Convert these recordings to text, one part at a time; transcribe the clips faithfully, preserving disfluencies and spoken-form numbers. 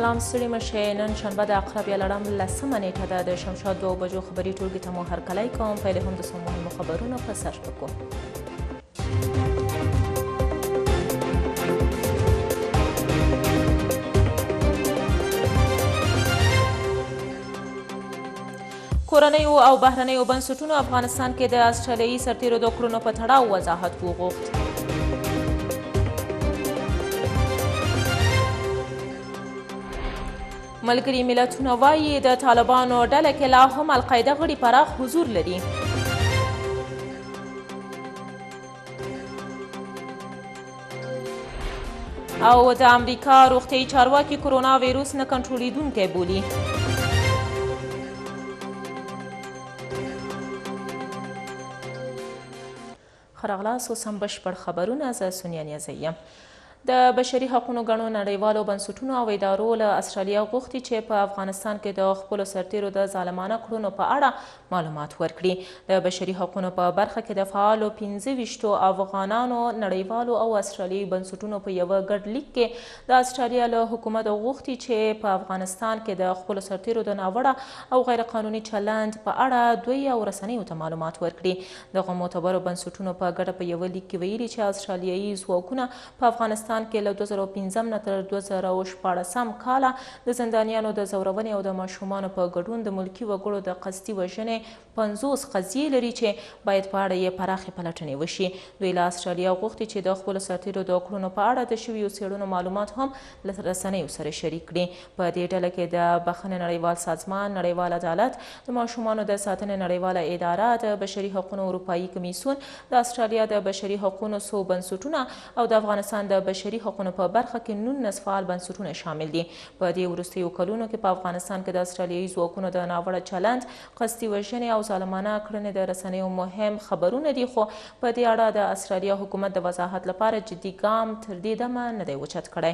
سلام ستړي مشئ. نن شنبه د عقرب یا لړم لسمه نیټه ده. د شمشاد دوو بجو خبري ټولګي ته مو هرکلی کوم. پیل هم د څو مهمو خبرونو په سر ټکو. کورنیو او بهرنیو بنسټونو افغانستان کې د استرالیایي سرتیرو د کړنو په تړاو وضاحت وغوښت. ملګري ملتونه وایي د طالبانو ډله کې لا هم القاعده غړي پراخ حضور لري. او د امریکا روغتیایي چارواکي کرونا ویروس نه کنټرولیدونکی بولي. ښه راغلاست. اوس هم بشپړ خبرونه. زه سونیا نیازی یم. د بشري حقونو ګڼو نړیوالو بنسټونو او ادارو له استرالیا غوښتي چې په افغانستان کې د خپلو سرتیرو د ظالمانه کړنو په اړه معلومات ورکړي. د بشري حقونو په برخه کې د فعالو پنځه ویشتو افغانانو نړیوالو او استرالیایي بنسټونو په یوه ګډ لیک کې د استرالیا له حکومت غوښتي چې په افغانستان کې د خپلو سرتیرو د ناوړه او غیرقانوني چلند په اړه دوی او رسنیو ته معلومات ورکړي. دغو معتبرو بنسټونو په ګډه په یوه لیک کې ویلي چې استرالیایي ځواکونه په افغانستان کې له دوه زره پنځم نه تر دوه زره شپاړسم کاله د زندانیانو د ځورونې او د ماشومانو په ګډون د ملکي وګړو د قصدي وژنې پنځوس قضیې لري چې باید په اړه یې پراخې پلټنې وشي. دوی له استرالیا غوښتي چې د خپلو سرتیرو د کړنو په اړه د شویو څېړنو معلومات هم له رسنیو سره شریک کړي. په دې ډله کې د بخښنې نړیوال سازمان، نړیوال عدالت، د ماشومانو د ساتنې نړیواله اداره، د بشري حقونو اروپایي کمیسیون، د استرالیا د بشري حقونو څو بنسټونه او د افغانستان د بشري حقونو په برخه کې نولس فعال بنسټونه شامل دي. په دې وروستیو کلونو کې په افغانستان کې د استرالیایي ځواکونو د ناوړه چلند، قصدي وژنې او ظالمانه کړنې د رسنیو مهم خبرونه دي، خو په دې اړه د استرالیا حکومت د وضاحت لپاره جدي ګام تر دې دمه نه دی اوچت کړی.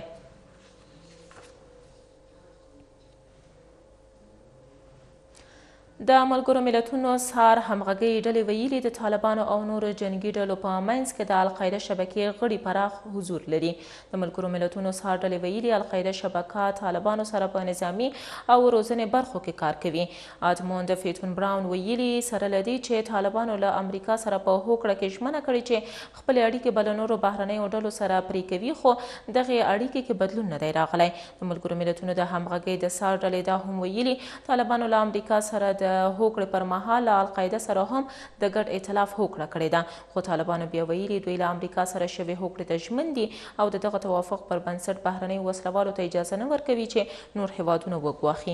د ملګرو ملتونو سهار همغږۍ ډلې ویلي د طالبانو او نورو جنګي ډلو په منځ کې د القاعده شبکې غړي پراخ حضور لري. د ملګرو ملتونو سهار ډلې ویلي القاعده شبکه طالبانو سره په نظامي او روزنې برخو کې کار کوي. ادموند فیتون براون ویلي سره له دې چې طالبانو له امریکا سره په هوکړه کې ژمنه کړې چې خپلې اړیکې به له نورو بهرنیو ډلو سره پرې کوي، خو دغې اړیکې کې بدلون نه دی راغلی. د ملګرو ملتونو د همغږۍ د سهار ډلې دا هم ویلي طالبانو له امریکا سره د د هوکړې پر مهال له القاعده سره هم د ګډ ائتلاف هوکړه کړې ده، خو طالبانو بیا ویلي دوی له امریکا سره شوې هوکړې ته ژمن دي او د دغه توافق پر بنسټ بهرنیو وسلوالو ته اجازه نه ورکوي چې نور هیوادونه وګواښي.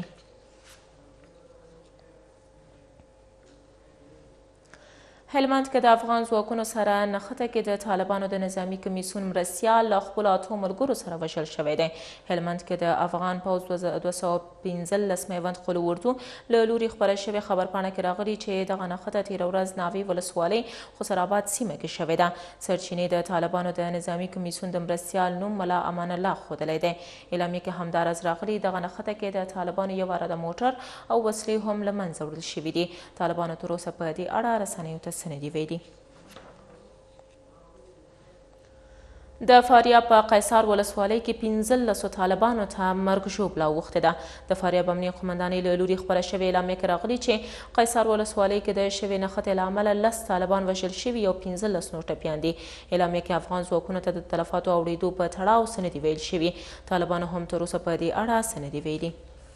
هلمند کې د افغان ځواکونو سره نښته کې د طالبانو د نظامي کمیسیون مرستیال له خپلو اتو ملګرو سره وژل شوی دی. هلمند کې د افغان پوځ دوه سوه پنځلس میوند قلو اردو له لوري خپره شوې خبرپاڼه کې راغلي چې دغه نښته تېره ورځ ناوې ولسوالۍ خسرآباد سیمه کې شوې ده. سرچینې د طالبانو د نظامي کمیسیون د مرستیال نوم ملا امان الله ښودلی دی. اعلامیه کې همداراز راغلي دغه نښته کې د طالبانو یو عراده موټر او وسلې هم له منځه وړل شوي دي. طالبانو تر اوسه په دې اړه رسنیو ته سندې ویلي. د فاریاب په قیصار ولسوالۍ کې پنځلسو طالبانو ته مرګ ژوبله اوښتې ده. د فاریاب امنیه قمندانۍ له لوري خپره شوې اعلامیه کې راغلي چې قیصار ولسوالۍ کې د شوې نښتې له امله لس طالبان وژل شوي او پنځلس نور ټپیان دي. اعلامیه کې افغان ځواکونو ته د تلفاتو اوړېدو په تړاو څه نه دي ویل شوي. طالبانو هم تر اوسه په دې اړه څه نه دي ویلي.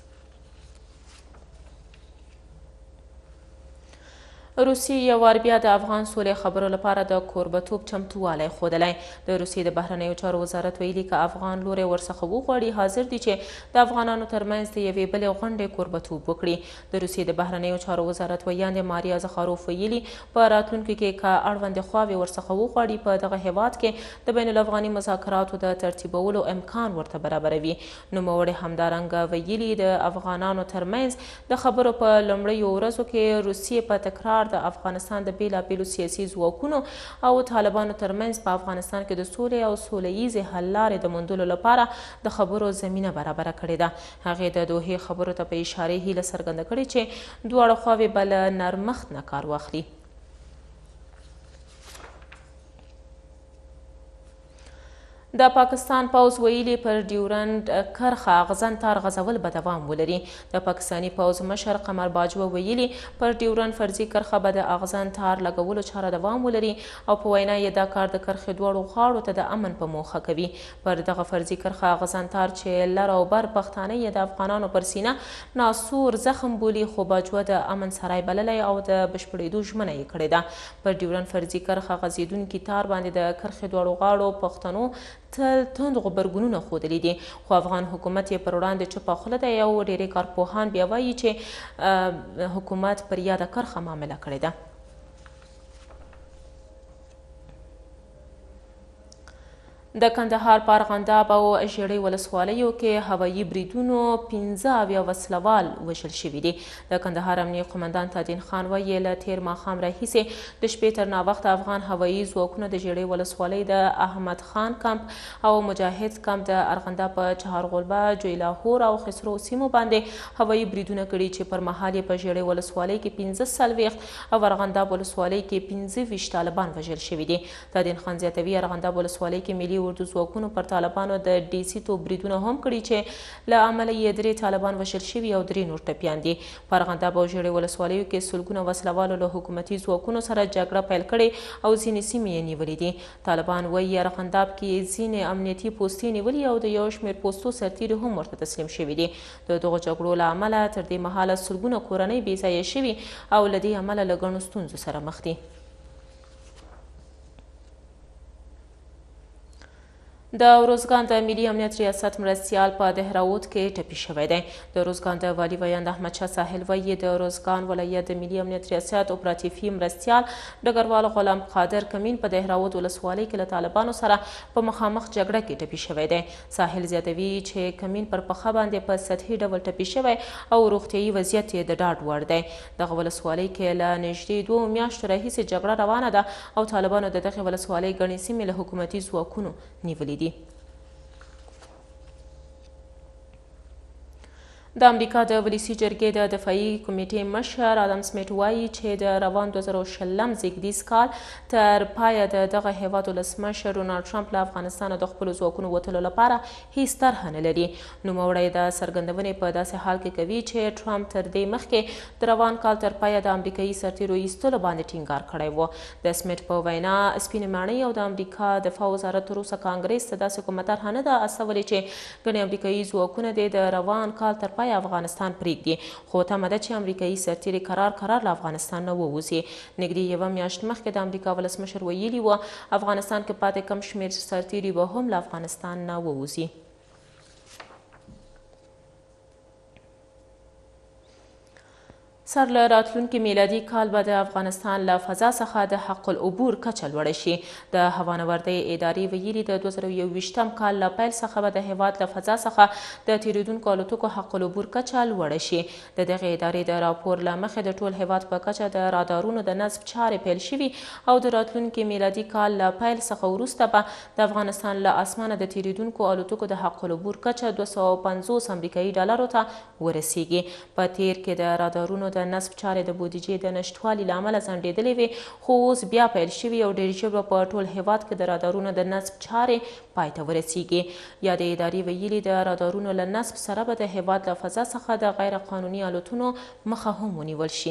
روسیې یو وار بیا د افغان سولې خبرو لپاره د کوربتوب چمتووالی ښودلی. د روسیې د بهرنیو چارو وزارت ویلي که افغان لوری ورڅخه وغواړي حاضر دي چې د افغانانو ترمنځ د یوې بلې غونډې کوربتوب وکړي. د روسیې د بهرنیو چارو وزارت ویاندې ماریا زخاروف ویلي په راتلونکي کې که اړوندې خواوې ورڅخه وغواړي په دغه هیواد کې د بین الافغاني مذاکراتو د ترتیبولو امکان ورته برابروي. نوموړې همدارنګه ویلي د افغانانو ترمنځ د خبرو په لومړیو ورځو کې روسیې په تکرار د افغانستان د بیلابیلو سیاسي ځواکونو او طالبانو ترمنځ په افغانستان کې د سولې او سوله ییزې حل لارې د موندلو لپاره د خبرو زمینه برابره کړې ده. هغې د دوحې خبرو ته په اشارې هیله څرګنده کړې چې دواړه خواوې به له نرمښت نه کار واخلي. د پاکستان پوځ ویلي پر ډیورنډ کرښه اغزن تار غځول به دوام ولري. د پاکستاني پوځ مشر قمر باجوه ویلي پر ډیورنډ فرضي کرښه به د اغزن تار لګولو چاره دوام ولري او په وینا یې دا کار د کرښې دواړو غاړو ته د امن په موخه کوي. پر دغه فرضي کرښه اغزن تار چې لر او بر پښتانه یې د افغانانو پر سینه ناسور زخم بولي، خو باجوه د امن سرای بللی او د بشپړېدو ژمنه یې کړې ده. پر ډیورنډ فرضي کرښه غځېدونکي تار باندې د کرښې دواړو غاړو پښتنو تل توند غبرګونونه ښودلي دي، خو افغان حکومت یې پر وړاندې چوپه خوله دی او ډېری کارپوهان بیا وایي چې حکومت پر یاده کرښه معامله کړې ده. د کندهار په ارغنداب او ژړۍ ولسوالیو کې هوایي بریدونو پنځه اویا وسلوال وژل شوي دي. د کندهار امنیه قمندان تادین خان وایي له تېر ماښام راهیسې د شپې تر ناوخته افغان هوایي ځواکونو د ژړۍ ولسوالۍ د احمد خان کمپ او مجاهد کمپ د ارغنداب په چهارغلبه، جویلاهور او خسرو سیمو باندې هوایي بریدونه کړي چې پر مهال یې په ژړۍ ولسوالۍ کې پنځه څلوېښت او ارغنداب ولسوالۍ کې پنځه ویشت طالبان وژل شوي دي. تادین خان زیاتوي ارغنداب ولسوالۍ کې ملي اردو ځواکونو پر طالبانو د ډیسي توپ بریدونه هم کړي چې له امله یې درې طالبان وژل شوي او درې نور ټپیان دي. په ارغنداب او ژړۍ ولسوالیو کې سلګونه وسلوالو له حکومتي ځواکونو سره جګړه پیل کړې او ځینې سیمې یې نیولې دي. طالبان وایي ارغنداب کې ځینې امنیتي پوستې نیولي او د یو شمېر پوستو سرتیري هم ورته تسلیم شوي دي. د دغو جګړو له امله تر دې مهاله سلګونه کورنۍ بې ځایه شوي او له دې امله له ګڼو ستونزو سره مخ دي. د ارزګان د ملي امنیت ریاست مرستیال په دهراوت کې ټپي شوی دی. د ارزګان د والي ویاند احمدشاه ساحل وایي د ارزګان ولایت د ملي امنیت ریاست اپراتیفي مرستیال ډګروال غلام قادر کمین په دهراوت ولسوالۍ کې له طالبانو سره په مخامخ جګړه کې ټپي شوی دی. ساحل زیاتوي چې کمین پر پښه باندې په سطحي ډول ټپي شوی او روغتیایي وضعیت یې د ډاډ وړ دی. دغه ولسوالۍ کې له نږدې دوو میاشتو راهیسې جګړه روانه ده او طالبانو د دغې ولسوالۍ ګڼې سیمې له حکومتي ځواکونو نیولې دي. د امریکا د ولسي جرګې د دفاعي کمیټې مشر ادم سمیت وایي چې د روان دوه زره شلم زیږدیز کال تر پایه د دغه هیواد ولسمشر ډونالډ ټرمپ له افغانستانه د خپلو ځواکونو وتلو لپاره هیڅ طرحه نه لري. نوموړی د څرګندونې په داسې حال کې کوي چې ټرمپ تر دې مخکې د روان کال تر پایه د امریکایي سرتیرو ایستلو باندې ټینګار کړی و. د سمیت په وینا سپینې ماڼۍ او د امریکا دفاع وزارت تر اوسه کانګریس ته داسې کومه طرحه نه ده استولې چې ګڼې امریکایي ځواکونه دې د روان کال تر پایه افغانستان پریږدي، خو تمه ده چې امریکایي سرتیري قرار قرار له افغانستان نه ووځي. نږدې یوه میاشت مخکې د امریکا ولسمشر ویلي و افغانستان کې پاتې کم شمېر سرتیري به هم له افغانستان نه ووځي. سر له راتلونکي میلادي کال به د افغانستان له فضا څخه د حق العبور کچه لوړه شي. د هوانوردۍ ادارې ویلي د دوه زره یوویشتم کال له پیل څخه به د هیواد له فضا څخه د تیریدونکو الوتکو حق العبور کچه لوړه شي. د دغې ادارې د راپور له مخې د ټول هیواد په کچه د رادارونو د نصب چارې پیل شوي او د راتلونکي میلادي کال له پیل څخه وروسته به د افغانستان له اسمانه د تیریدونکو الوتکو د حق العبور کچه دوه سوه پنځوس امریکایي ډالرو ته ورسیږي. په تیر کې د رادارونو د نصب چارې د بودیجې د نشتوالي له امله ځنډېدلې وې، خو اوس بیا پیل شوي او ډېر ژر به په ټول هیواد کې د رادارونو د نصب چارې پای ته ورسیږي. یادې ادارې ویلي د رادارونو له نصب سره به د هیواد له فضا څخه د غیر قانوني الوتنو مخه هم ونیول شي.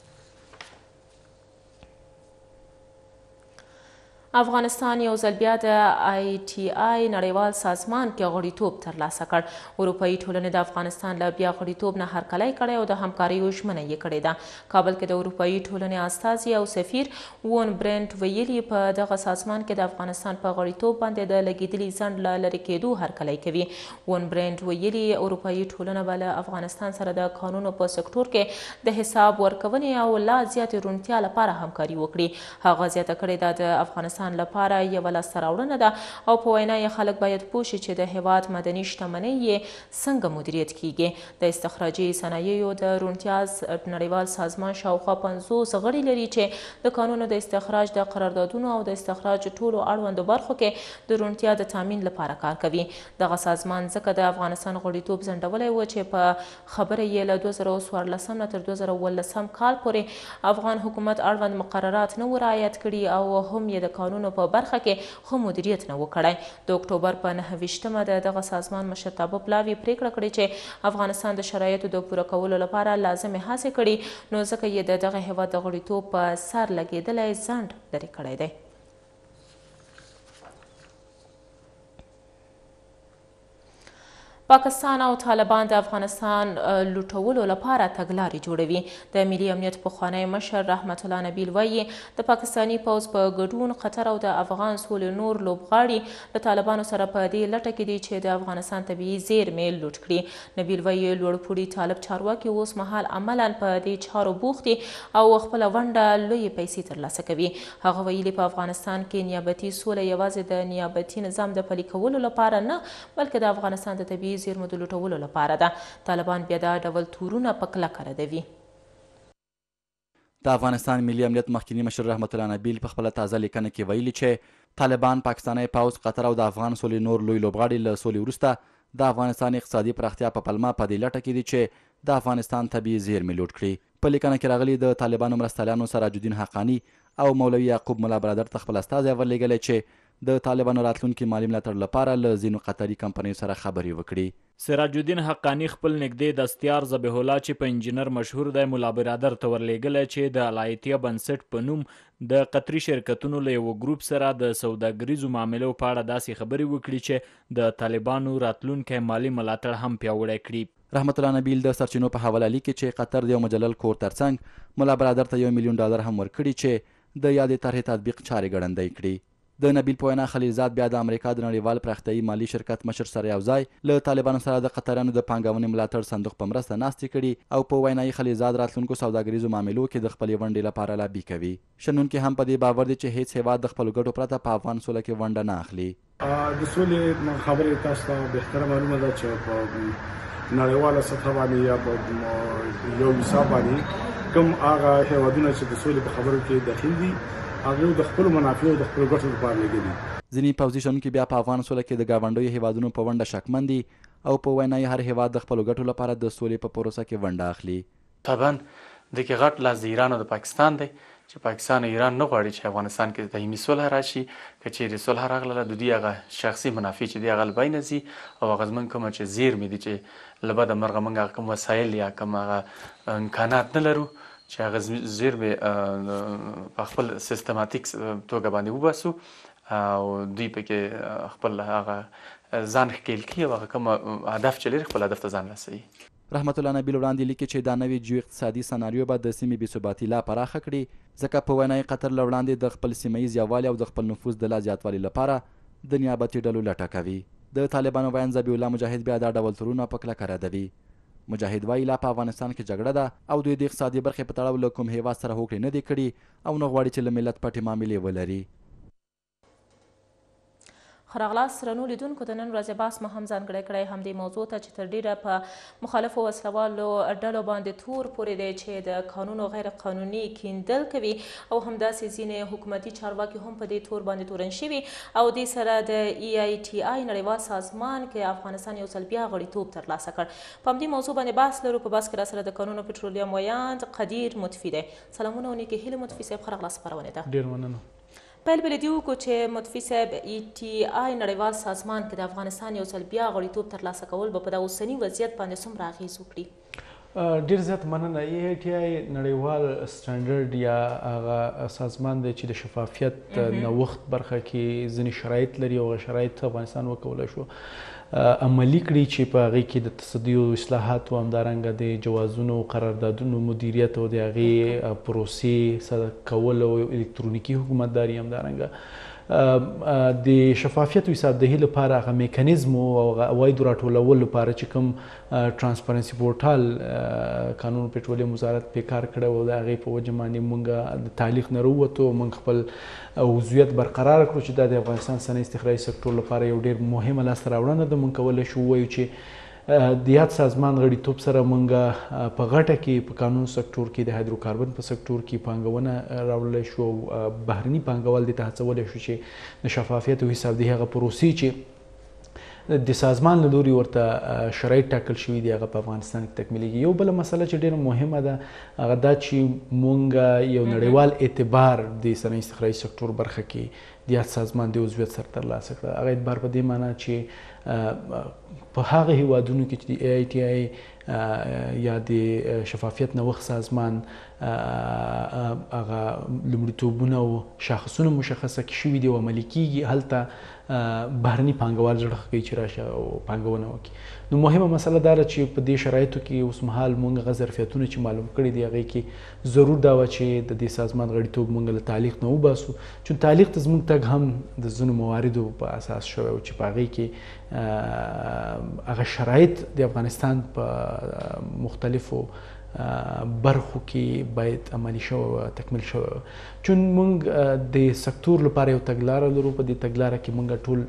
افغانستان یو ځل بیا د آی ټي آی نړیوال سازمان کې غړیتوب ترلاسه کړ. اروپایي ټولنې د افغانستان له بیا غړیتوب نه هرکلی کړی او د همکاریو ژمنه یې کړې ده. کابل کې د اروپایي ټولنې استازي او سفیر وون برنټ ویلي په دغه سازمان کې د افغانستان په غړیتوب باندې د لګېدلي ځنډ له لرې کېدو هرکلی کوي. وون برنټ ویلي اروپایي ټولنه به له افغانستان سره د کانونو په سکتور کې د حساب ورکونې او لا زیاتې روڼتیا لپاره همکاري وکړي. هغه زیاته کړې ده د افغانستان لپاره یوه لاسته راوړنه ده او په وینا یې خلک باید پوه شي چې د هیواد مدني شتمنۍ یې څنګه مدیریت کیږي. د استخراجي صنایعو د روڼتیا نړیوال سازمان شاوخوا پنځوس غړي لري چې د کانونو د استخراج د قراردادونو او د استخراج ټولو اړوندو برخو کې د روڼتیا د تامین لپاره کار کوي. دغه سازمان ځکه د افغانستان غړیتوب ځنډولی و چې په خبره یې له دوه زره څوارلسم نه تر دوه زره اوولسم کال پورې افغان حکومت اړوند مقررات نه و رعایت کړي او هم یې د کانونو په برخه کې ښه مدیریت نه و کړی. د اکتوبر په نهه ویشتمه د دغه سازمان مشرتابه پلاوي پریکړه کړې چې افغانستان د شرایطو د پوره کولو لپاره لازمې هڅې کړي، نو ځکه یې د دغه هیواد د غړیتوب په سر لګېدلی ځنډ لرې کړی دی. پاکستان او طالبان د افغانستان لوټولو لپاره تګلارې جوړوي. د ملي امنیت پخوانی مشر رحمت الله نبیل وایي د پاکستاني پوځ په ګډون قطر او د افغان سولې نور لوبغاړي له طالبانو سره په دې لټه کې دي چې د افغانستان طبیعي زیرمې لوټ کړي. نبیل وایي لوړپوړي طالب چارواکي اوس مهال عملا په دې چارو بوخت دي او خپله ونډه لویې پیسې ترلاسه کوي. هغه ویلي په افغانستان کې نیابتي سوله یوازې د نیابتي نظام د پلي کولو لپاره نه، بلکې د افغانستان د طبیعي زیرمو د لوټولو لپاره ده. طالبان بیا دا ډول تورونه په کلکه ردوي. د افغانستان ملي امنیت مخکینی مشر رحمت الله نبیل په خپله تازه لیکنه کې ویلي چې طالبان، پاکستانی پوځ، قطر او د افغان سولې نور لوی لوبغاړي له سولې وروسته د افغانستان اقتصادي پراختیا په پلمه په دې لټه کې دي چې د افغانستان طبیعي زیرمې لوټ کړي. په لیکنه کې راغلي د طالبانو مرستیالانو سراج الدین حقانی او مولوي یعقوب ملا برادر ته خپل استازی ورلېږلی چې د طالبانو راتلونکي مالي ملاتړ لپاره له ځینو قطري کمپنیو سره خبرې وکړي. سراج الدین حقانی خپل نږدې دستیار ذبیح الله چې په انجینر مشهور دی ملا برادر ته ورلېږلی چې د الایتیا بنسټ په نوم د قطري شرکتونو له یوه ګروپ سره د سوداګریزو معاملو په اړه داسې خبرې وکړي چې د طالبانو راتلونکی مالي ملاتړ هم پیاوړی کړي. رحمت الله نبیل د سرچینو په حواله لیکي چې قطر د یو مجلل کور ترڅنګ ملا برادر ته یو میلیون ډالر هم ورکړي چې د یادې طرحې تطبیق چارې ګړندۍ کړي. د نبیل په وینا خلیلزاد بیا د امریکا د نړیوال پراختیایي مالي شرکت مشر سره یو ځای له طالبانو سره د قطریانو د پانګونې ملاتړ صندوق په مرسته ناستې کړي او په وینایي خلیلزاد راتلونکو سوداګریزو معاملو کې د خپلې ونډې لپاره لابي کوي. شنونکي هم په دې باور دي چې هیڅ هیواد د خپلو ګټو پرته په افغان سوله کې ونډه نه اخلي. د سولې خبرې تاسو ته بهتره معلومه ده چې په نړیواله سطح باندې یا په یو حساب باندې کوم هغه هیوادونه چې د سولې په خبرو کې دخیل دي هغه د خپل منافع او د خپل ګټو لپاره لګوي. ځینې پوځي شنونکي بیا په افغان سوله کې د ګاونډیو هیوادونو په ونډه شکمن دي او په وینایي هر هیواد د خپلو ګټو لپاره د سولې په پروسه کې ونډه اخلي. طبعا د کې غټ لاس د ایران او د پاکستان دی چې پاکستان او ایران نه غواړي چې افغانستان کې دایمي صلح راشي. که چیرې صلح راغله د دوی هغه شخصي منافع چې دی هغه له بینه ځي او هغه زموږ کومه چې زیرمې دي چې له بده مرغه موږ هغه کوم وسایل یا کوم هغه امکانات نه لرو چې هغه زیرمې په خپل سیستماتیک توګه باندې وباسو او دوی پکې خپل هغه ځان ښکیل کړي او هغه کوم هدف چې لري خپل هدف ته ځان رسوي. رحمت الله نبیل وړاندې لیکي چې دا نوې جیو اقتصادي سناریو به د سیمې بېثباتي لا پراخه کړي، ځکه په وینایي قطر له وړاندې د خپل سیمه ییز یووالي او د خپل نفوذ د لا زیاتوالي لپاره د نیابتي ډلو لټه کوي. د طالبانو ویاند ذبیح الله مجاهد بیا دا ډول تورونه په کلکه ردوي. مجاهد وایي لا په افغانستان کې جګړه ده او دوی د اقتصادي برخې په تړاو له کوم هیواد سره هوکړې نه دي کړي او نه غواړي چې له ملت پټې معاملې ولري. ښه راغلاست درنو لیدونکو، د نن ورځې بحث مو هم ځانګړی کړی همدې موضوع ته چې تر ډیره په مخالفو وسلوالو ډلو باندې تور پورې دی چې د قانون او غیر قانوني کیندل کوي او همداسې ځینې حکومتي چارواکي هم په دې تور باندې تورن شوي او دې سره د ای آی ټي آی نړیوال سازمان کې افغانستان یو ځل بیا غړیتوب ترلاسه کړ. په همدې موضوع باندې بحث لرو. په بحث کې راسره د قانون او پټرولیم ویاند قدیر مطفي دی. سلامونه او نیکې هیلې مطفي صاحب، ښه راغلاست خپرونې ته. ډېر مننه. پیل به له دې وکړو چې مطفي صاحب ای ټي آی نړیوال سازمان کې د افغانستان یو ځل بیا غړیتوب ترلاسه کول به په دا اوسني وضعیت باندې څومره اغېز وکړي؟ ډېر زیات مننه. ای ای ټي آی نړیوال سټنډرډ یا هغه سازمان دی چې د شفافیت نوښت برخه کې ځینې شرایط لري او هغه شرایط افغانستان وکولی شو عملي کړي چې په هغې کې د تصدیو اصلاحاتو همدارنګه د جوازونو قراردادونو مدیریت او د هغې پروسې کول او الکترونیکي حکومتداري همدارنګه د شفافیت او حسابدهي لپاره هغه میکانیزم او هغه عوایدو راټولولو لپاره چې کوم ترانسپرنسي پورټال قانون پټرولیم وزارت پې کار کړی و د هغې په وجه باندې موږ د تعلیق نه راووتو. موږ خپل عضویت برقرار کړو چې دا د افغانستان صنعتي استخراجي سکتور لپاره یو ډېر مهمه لاسته راوړنه ده. موږ کولی شو ووایو چې د یاد سازمان غړیتوب سره موږ په غټه کې په قانون سکتور کې د هایدروکاربن په سکتور کې پانګونه راوړلی شو او بهرني پانګوال دې ته هڅولی شو چې د شفافیت او حسابدهي هغه پروسې چې د سازمان له لوري ورته شرایط ټاکل شوي دي هغه په افغانستان کې تکمیلیږي. یو بله مسله چې ډېره مهمه ده هغه دا چې موږ یو نړیوال اعتبار د صنعتي استخراجي سکتور برخه کې د یاد سازمان د عضویت سره ترلاسه کړه. هغه اعتبار په دې معنی چې په هغه هیوادونو کې چې د ای آی ټي آی یا د شفافیت نوښت سازمان هغه لومړیتوبونه او شاخصونه مشخصه شوي دي او عملي کیږي، هلته بهرني پانګوال زړه کوي چې راشه او پانګونه وکړي. نو مهمه مسله دا ده چې په دې شرایطو کې اوس مهال موږ هغه ظرفیتونه چې معلوم کړي دي هغې کې ضرور دا وه چې د دې سازمان غړیتوب موږ له تعلیق نه وباسو، چون تعلیق ته زموږ تګ هم د ځینو مواردو په اساس شوی و چې په هغې کې هغه شرایط د افغانستان په مختلفو برخو کې باید عملي شوی و، تکمیل شوی و. چون موږ د سکتور لپاره یو تګلاره لرو، په دې تګلاره کې موږ ټول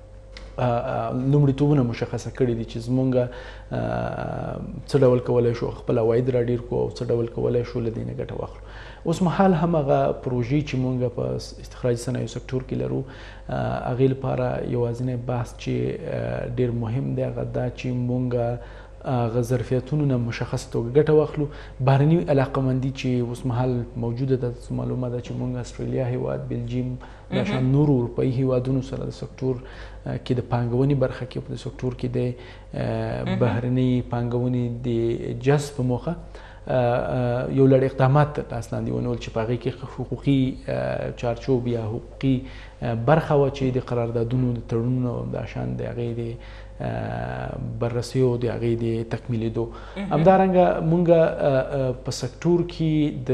لومړیتوبونه مشخصه کړي دي چې زموږ څه ډول کولی شو خپل عواید راډیر کړو او څه ډول کولی شو له دې نه ګټه واخلو. اوس مهال هم هغه پروژې چې موږ په استخراجي صنایعو سکتور کې لرو هغې لپاره یوازینی بحث چې ډېر مهم دی هغه دا چې موږ هغه ظرفیتونو نه مشخصه توګه ګټه واخلو. بهرني علاقمندي چې اوس مهال موجوده ده، معلومه ده چې موږ استرالیا هیواد، بلجیم، دا شان نورو اروپایي هیوادونو سره د سکتور کې د پانګونې برخه کې په سکتور کې د بهرني پانګونې د جذب په موخه یو لړ اقدامات لاس لاندې ونیول چې په هغې کې حقوقي چارچوب یا حقوقي برخه وه چې د قراردادونو د تړونونو دا شان د هغې د بررسیو د هغې د تکمیلېدو. همدارنګه موږ په سکتور کې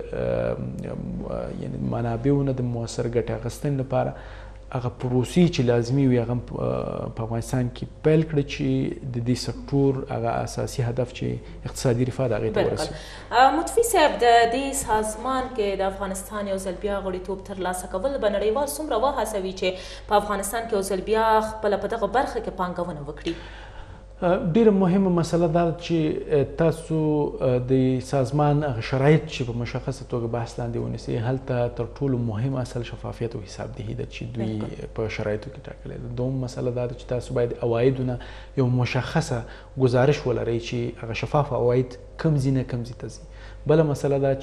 د یعنې منابعو نه د مؤثر ګټې اخیستنې لپاره هغه پروسې چې لازمي وي هغه په افغانستان کې پیل کړه چې د دې سکتور هغه اساسي هدف چې اقتصادي رفاه د هغې ته ورسوي. مطفي صاحب، د دې سازمان کې د افغانستان یو ځل بیا غړیتوب ترلاسه کول به نړیوال څومره وهڅوي چې په افغانستان کې یو ځل بیا خپله په دغه برخه کې پانګونه وکړي؟ ډیره مهمه مسله دا چې تاسو د سازمان هغه شرایط چې په مشخصه توګه بحث لاندې ونیسئ، هلته تر ټولو مهم اصل شفافیت او حسابدهي ده چې دوی په شرایطو کې ټاکلی ده. دوم مسله دا ده چې تاسو باید عوایدو نه یو مشخصه ګزارش ولرئ چې هغه شفاف عواید کم ځي نه کم ځي ته ځي. بله مسله دا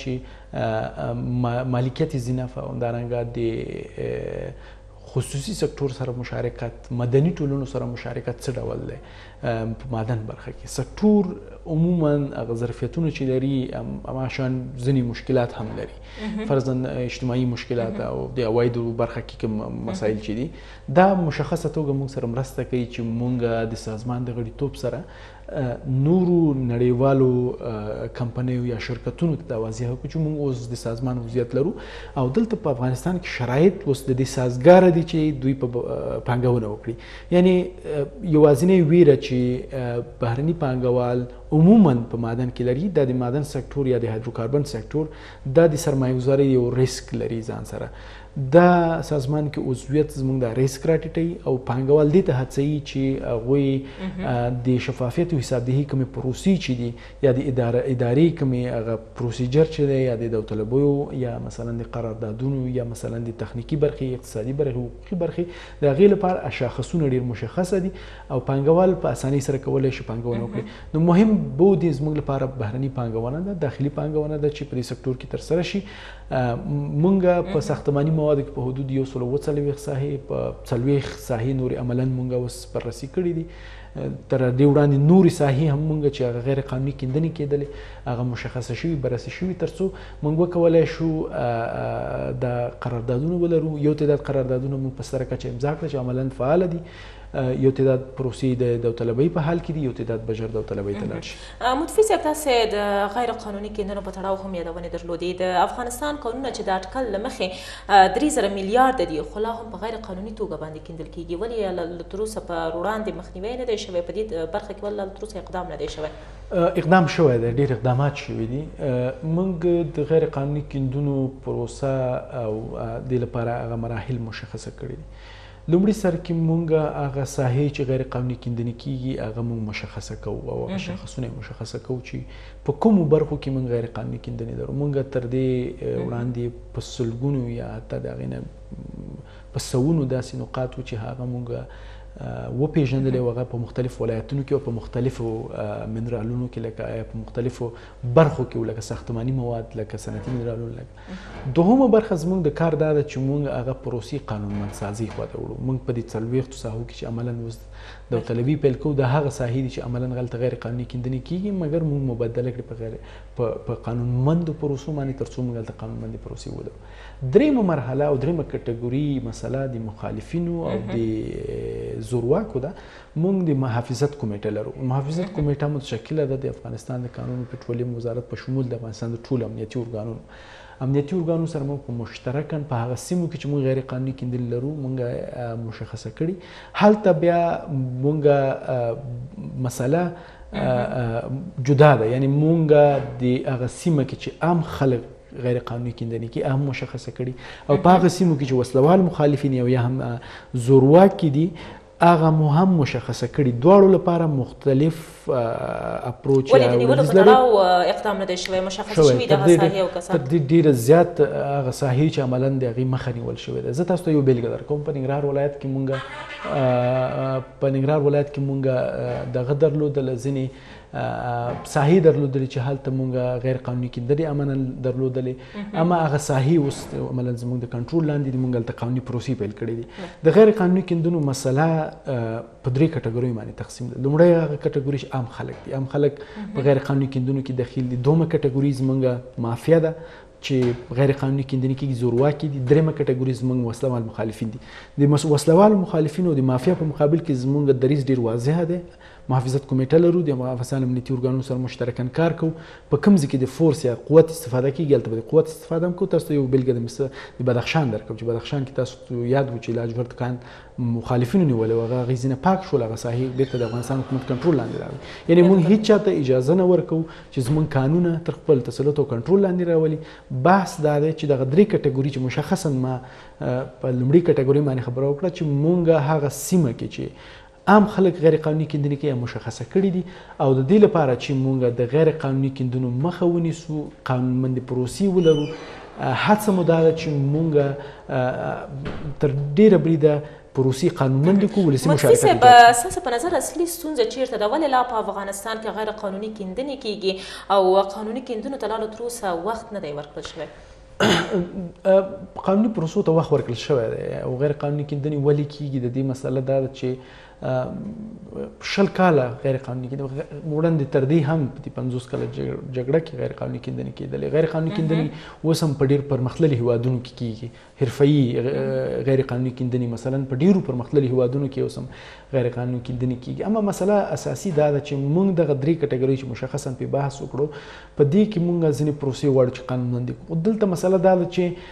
چې مالکیت ځینه او همدارنګه د خصوصي سکتور سره مشارکت، مدني ټولنو سره مشارکت څه ډول دی په معدن برخه کې. سکتور عموما هغه ظرفیتونه چې لري هماشان ځینې مشکلات هم لري، فرضاً اجتماعي مشکلات او د عوایدو برخه کې کوم مسایل چې دي، دا مشخصه توګه موږ سره مرسته کوي چې موږ د سازمان د غړیتوب سره نورو نړیوالو کمپنیو یا شرکتونو ته دا واضح کړو چې موږ اوس د سازمان وضعیت لرو او دلته په افغانستان کې شرایط اوس د دې سازګاره دي چې دوی په پانګونه وکړي. یعنې یوازینی ویره چې بهرني پانګوال عموما په معدن کې لري دا د معدن سکتور یا د هایدروکاربن سکتور دا د سرمایه گذارۍ یو ریسک لري ځان سره. دا سازمان کې عضویت زموږ د ریسک راټیټوي او پانګوال دې ته هڅوي چې هغوی د شفافیت او حسابدهي کومې پروسې چې دي یا د ادارې کومې هغه پروسیجر چې دی یا د داوطلبیو یا مثلا د قراردادونو یا مثلا د تخنیکي برخې، اقتصادي برخې، حقوقي برخې، د هغې لپاره شاخصونه ډېر مشخصه دي او پانګوال په اسانۍ سره کولی شي پانګونه وکړي. نو مهم بود زموږ لپاره بهرني پانګونه ده، داخلي پانګونه ده چې په دې سکتور کې ترسره شي. موږ په ساختماني موادو کې په حدود یو سل اووه څلوېښت ساحې په څلوېښت ساحې نورې عملاً موږ اوس بررسي کړي دي. تر دې وړاندې نورې ساحې هم موږ چې هغه غیر قانوني کیندنې کېدلې هغه مشخصه شوي بررسي شوي تر څو موږ وکولی شو د قراردادونه ولرو. یو تعداد قراردادونه موږ په ستره کچه امضا کړه چې عملاً فعاله دي، یو تعداد پروسې د داوطلبۍ په حال کې دي، یو تعداد به ژر داوطلبۍ ته لاړ شي. مطفي صاحب، تاسې د غیر قانوني کیندنو په تړاو هم یادونې درلودې. د افغانستان قانونونه چې د اټکل له مخې درې زره میلیارده دي خو لا هم په غیر قانوني توګه باندې کیندل کېږي. ولې تر اوسه په وړاندې مخنیوی نه دی شوی په دې برخه کې؟ ولې تر اوسه اقدام نه دی شوی؟ اقدام شوی دی، ډېر اقدامات شوي دي. موږ د غیر قانوني کیندنو پروسه او دې لپاره هغه مراحل مشخصه کړي دي. لومړي سر کې مونږ هغه ساحې چې غیر قانوني کیندنې کیږي هغه مونږ مشخصه کوو او هغه شاخصونه مشخصه کوو چې په کومو برخو کې مونږ غیر قانوني کیندنې لرو. مونږ تر دې وړاندې په سلګونو یا حتی د هغې نه په سوونو داسې نقاط و چې هغه مونږ وپېژندلی او هغه په مختلفو ولایتونو کې او په مختلفو منرالونو کې لکه په مختلفو برخو کې لکه ساختماني مواد لکه صنعتي منرالونه لکه دوهمه برخه زموږ د کار دا ده چې موږ هغه پروسې قانونمندسازي خواته وړو. موږ په دې څلوېښتو ساحو کې چې عملا اوس داوطلبي پیل کوو د هغه ساحې دي چې عملا هلته غیر قانوني کیندنې کېږي مګر موږ مبدله کړي په غیر په قانونمندو پروسو باندې تر څو موږ هلته قانونمندې پروسې ولرو. درېیمه مرحله او درېیمه کټګوري مسله د مخالفینو او د زورواکو ده. موږ د محافظت کمیټه لرو. محافظت کمیټه متشکله ده د افغانستان د قانون پټرولیم وزارت په شمول د افغانستان د ټولو امنیتي ارګانونو امنیتي ارګانونو سره موږ په مشترکاً په هغه سیمو کې چې موږ غیر قانوني کیندل لرو موږ مشخصه کړي. هلته بیا موږ مسله جدا ده، یعنی موږ د هغه سیمه کې چې عام خلک غیر قانوني کیندنې کې هم مشخصه کړي او په هغه سیمو کې چې وسلوال مخالفین یا هم زورواکي دي هغه مو هم مشخصه کړي. دواړو لپاره مختلف اپروچ ولې د نیولو په تړاو اقدام نه دی شوی مشخص شوي دغه ساحې او کسان تر دې ډېره زیات هغه ساحې چې عملا د هغې مخه نیول شوې ده. زه تاسو ته یو بېلګه درکوم. په ننګرهار ولایت کې مونږ په ننګرهار ولایت کې مونږ دغه درلودله ځینې ساحې درلودلې چې هلته مونږ غیر قانوني کیندنې عملا درلودلې اما هغه ساحې اوس عملا زموږ د کنټرول لاندې دي. مونږ هلته قانوني پروسې پیل کړي دي. د غیر قانوني کیندنو مسله په درې کټګوریو باندې تقسیم ده. لومړی هغه کټګوري چې عام خلک دي. عام خلک په غیر قانوني کیندنو کې دخیل دي. دومه کټګوري زموږ مافیا ده چې غیر قانوني کیندنې کې زورواکي دي. درېیمه کټګوري زموږ وسلوال مخالفین دي. د وسلوال مخالفینو د مافیا په مقابل کې زموږ دریځ ډېر واضحه دی. محافظت کمیټه لرو، د افغانستان امنیتي ارګانونو سره مشترکاً کار کوو. په کوم ځای کې د فورس یا قوت استفاده کیږي هلته به د قوت استفاده هم کوو. تاسو ته یو بېلګه د بدخشان درکړم چې بدخشان کې تاسو یاد و چې لاجورد کان مخالفینو نیولی و، هغه هغې ځینې پاک شول، هغه ساحې بېرته د افغانستان حکومت کنټرول لاندې راغلي. یعنې موږ هېڅ چا ته اجازه نه ورکوو چې زموږ قانونه تر خپل تسلط او کنټرول لاندې راولي. بحث دا دی چې دغه درې کټګوري چې مشخصاً ما په لومړي کټګوري باندې خبره وکړه چې موږ هغه سیمه کې چې عام خلک غیر قانوني کیندنې کې مشخصه کړي دي او د دې لپاره چې موږ د غیر قانوني کیندنو مخه ونیسو، قانونمندې پروسې ولرو، هڅه مو دا ده چې موږ تر ډېره بریده پروسې قانونمندې کړو، ولسي مشارکت مفتي صاحب ستاسو په نظر اصلي ستونزه چیرته ده؟ ولې لا په افغانستان کې غیر قانوني کیندنې کیږي او قانوني کیندنو ته لا تر اوسه وخت نه دی ورکړل شوی؟ قانوني پروسو ته وخت ورکړل شوی دی او غیر قانوني کیندنې ولې کیږي؟ د دې مسله دا ده چې شل کاله غیر قانوني کیندنې وړاندې تر دې هم د پنځوس کاله جګړه کې غیر قانوني کیندنې کېدلې. غیر قانوني کیندنې اوس هم په ډېر پرمختللي هیوادونو کې کیږي. حرفه‌يي غیر قانوني کیندنې مثلا په ډېرو پرمختللي هیوادونو کې اوس هم غیر قانوني کیندنې کیږي. اما مسله اساسي دا ده چې موږ دغه درې کټګورۍ چې مشخصاً پرې بحث وکړو په دې کې موږ ځینې پروسې غواړو چې قانونمندې کړو. دلته مسله دا ده چې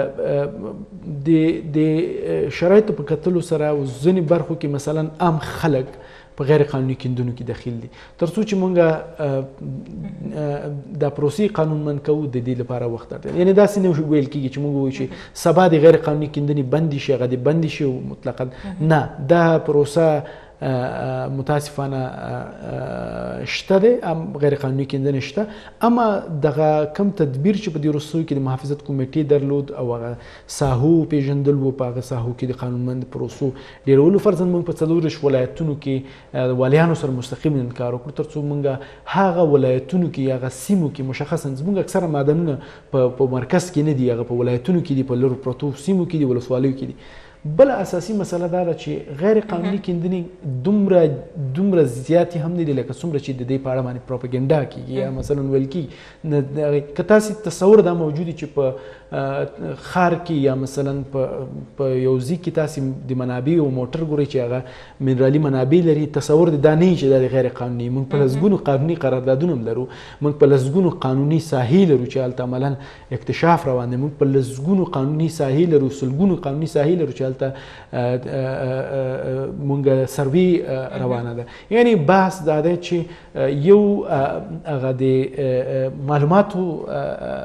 د شرایطو په کتلو سره ځینې برخو کې مثلا عام خلک په غیر قانوني کیندنو کې دخیل دي. تر څو چې موږ دا پروسې قانونمند کوو د دې لپاره وخت اړتیا ده. یعنې داسې نه ویل کېږي چې موږ ووایو چې سبا د غیر قانوني کیندنې بندې شي، هغه دې بندې شي مطلقاً نه. دا پروسه متاسفانه شته دی، غیر قانوني کیندنې شته، اما دغه کم تدبیر چې په دې وروستیو کې د محافظت کمیټې درلود او هغه ساحو پیژندل و، په هغه ساحو کې د قانونمند پروسو ډېرولو فرضاً موږ په څلوردېرش ولایتونو کې د والیانو سره مستقیم کار وکړو تر څو موږ هغه ولایتونو کې هغه سیمو کې مشخصاً زموږ اکثره معدنونه په مرکز کې نه دي، هغه په ولایتونو کې دي، په لرو پرتو سیمو کې دي، ولسوالیو کې دي. بل اساسي مسله دا ده چې غیر قانوني کیندنې دومره دومره زیاتې هم نه دي لکه څومره چې د دې په اړه باندې پروپاګنډا کیږي یا مثلا ویل کیږي. که تاسې تصور دا موجود چې په ښار کې یا مثلا په یو ځای کې تاسې د منابع او موټر ګورئ چې هغه منرالي منابع لري، تصور د دا نه وي چې دا د غیر قانوني. موږ په لسګونو قانوني قراردادونه هم لرو، موږ په لسګونو قانوني ساحې لرو چې هلته عملا اکتشاف روان دی، موږ په لسګونو قانوني ساحې لرو، سلګونو قانوني ساحې لرو چې هلته مونږ سروي روانه ده. یعنی بحث دا دی چې یو هغه د معلوماتو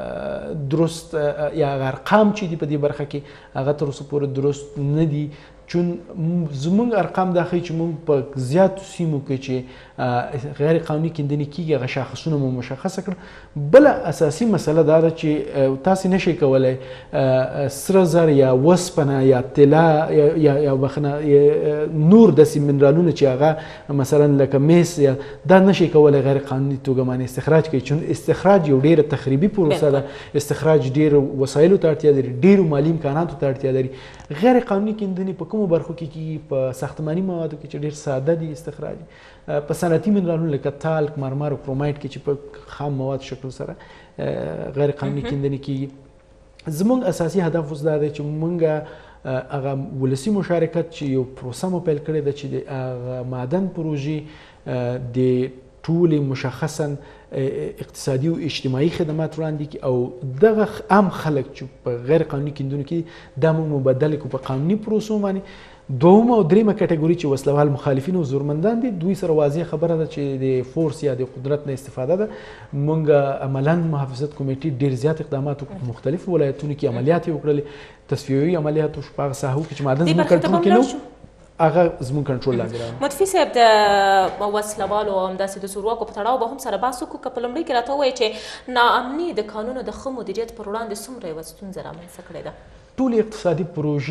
درست یا هغه ارقام چې دي په دې برخه کې هغه تر اوسه پورې درست نه دي چون زموږ ارقام دا ښیي چې موږ په زیاتو سیمو کې چې غیر قانوني کیندنې کېږي هغه شاخصونه مو مشخصه کړل. بله اساسي مسله دا ده چې تاسې نشئ کولی سره زر یا وسپنه یا طلا یا بخنه نور داسې منرالونه چې هغه مثلا لکه میس یا دا نشئ کولی غیر قانوني توګه باندې استخراج کوي، چون استخراج یو ډېره تخریبي پروسه ده. استخراج ډېرو وسایلو ته اړتیا لري، ډېرو مالي امکاناتو ته اړتیا لري. غیر قانوني کیندنې په کومو برخو کې کېږي؟ په ساختماني موادو کې چې ډېر ساده دي استخراج، په صنعتي منرالونو لکه تالک، مرمر او کرومایډ کې چې په خام مواد شکل سره غیر قانوني کیندنې کېږي. زموږ اساسي هدف اوس دا دی چې موږ هغه ولسي مشارکت چې یو پروسه مو پیل کړې ده چې د هغه معدن پروژې د ټولې مشخصا اقتصادي او اجتماعي خدمات وړاندې کړي او دغه عام خلک چې په غیر قانوني کیندونو کې دا موږ مبدل کړو په قانوني پروسو باندې. دومه او دریمه کټګوري چې وسلوال مخالفین او زورمندان دي، دوی سره واضح خبره ده چې د فورس یا د قدرت نه استفاده ده. موږ عملا محافظت کمیټې ډېر زیات اقدامات په مختلفو ولایتونو کې عملیات یې وکړلې، تصفیوي عملیات په هغه ساحو کې چې معدن زموږ کنټرول کې نه و هغه زموږ کنټرول لاندې راغلی. مطفي صاحب د وسلوالو او همداسې د زورواکو په تړاو به هم سره بحث وکړو. که په لومړي کې راته ووایي چې ناامني د قانونو د ښه مدیریت پر وړاندې څومره یوه ستونزه رامنځته کړې ده؟ ټولې اقتصادي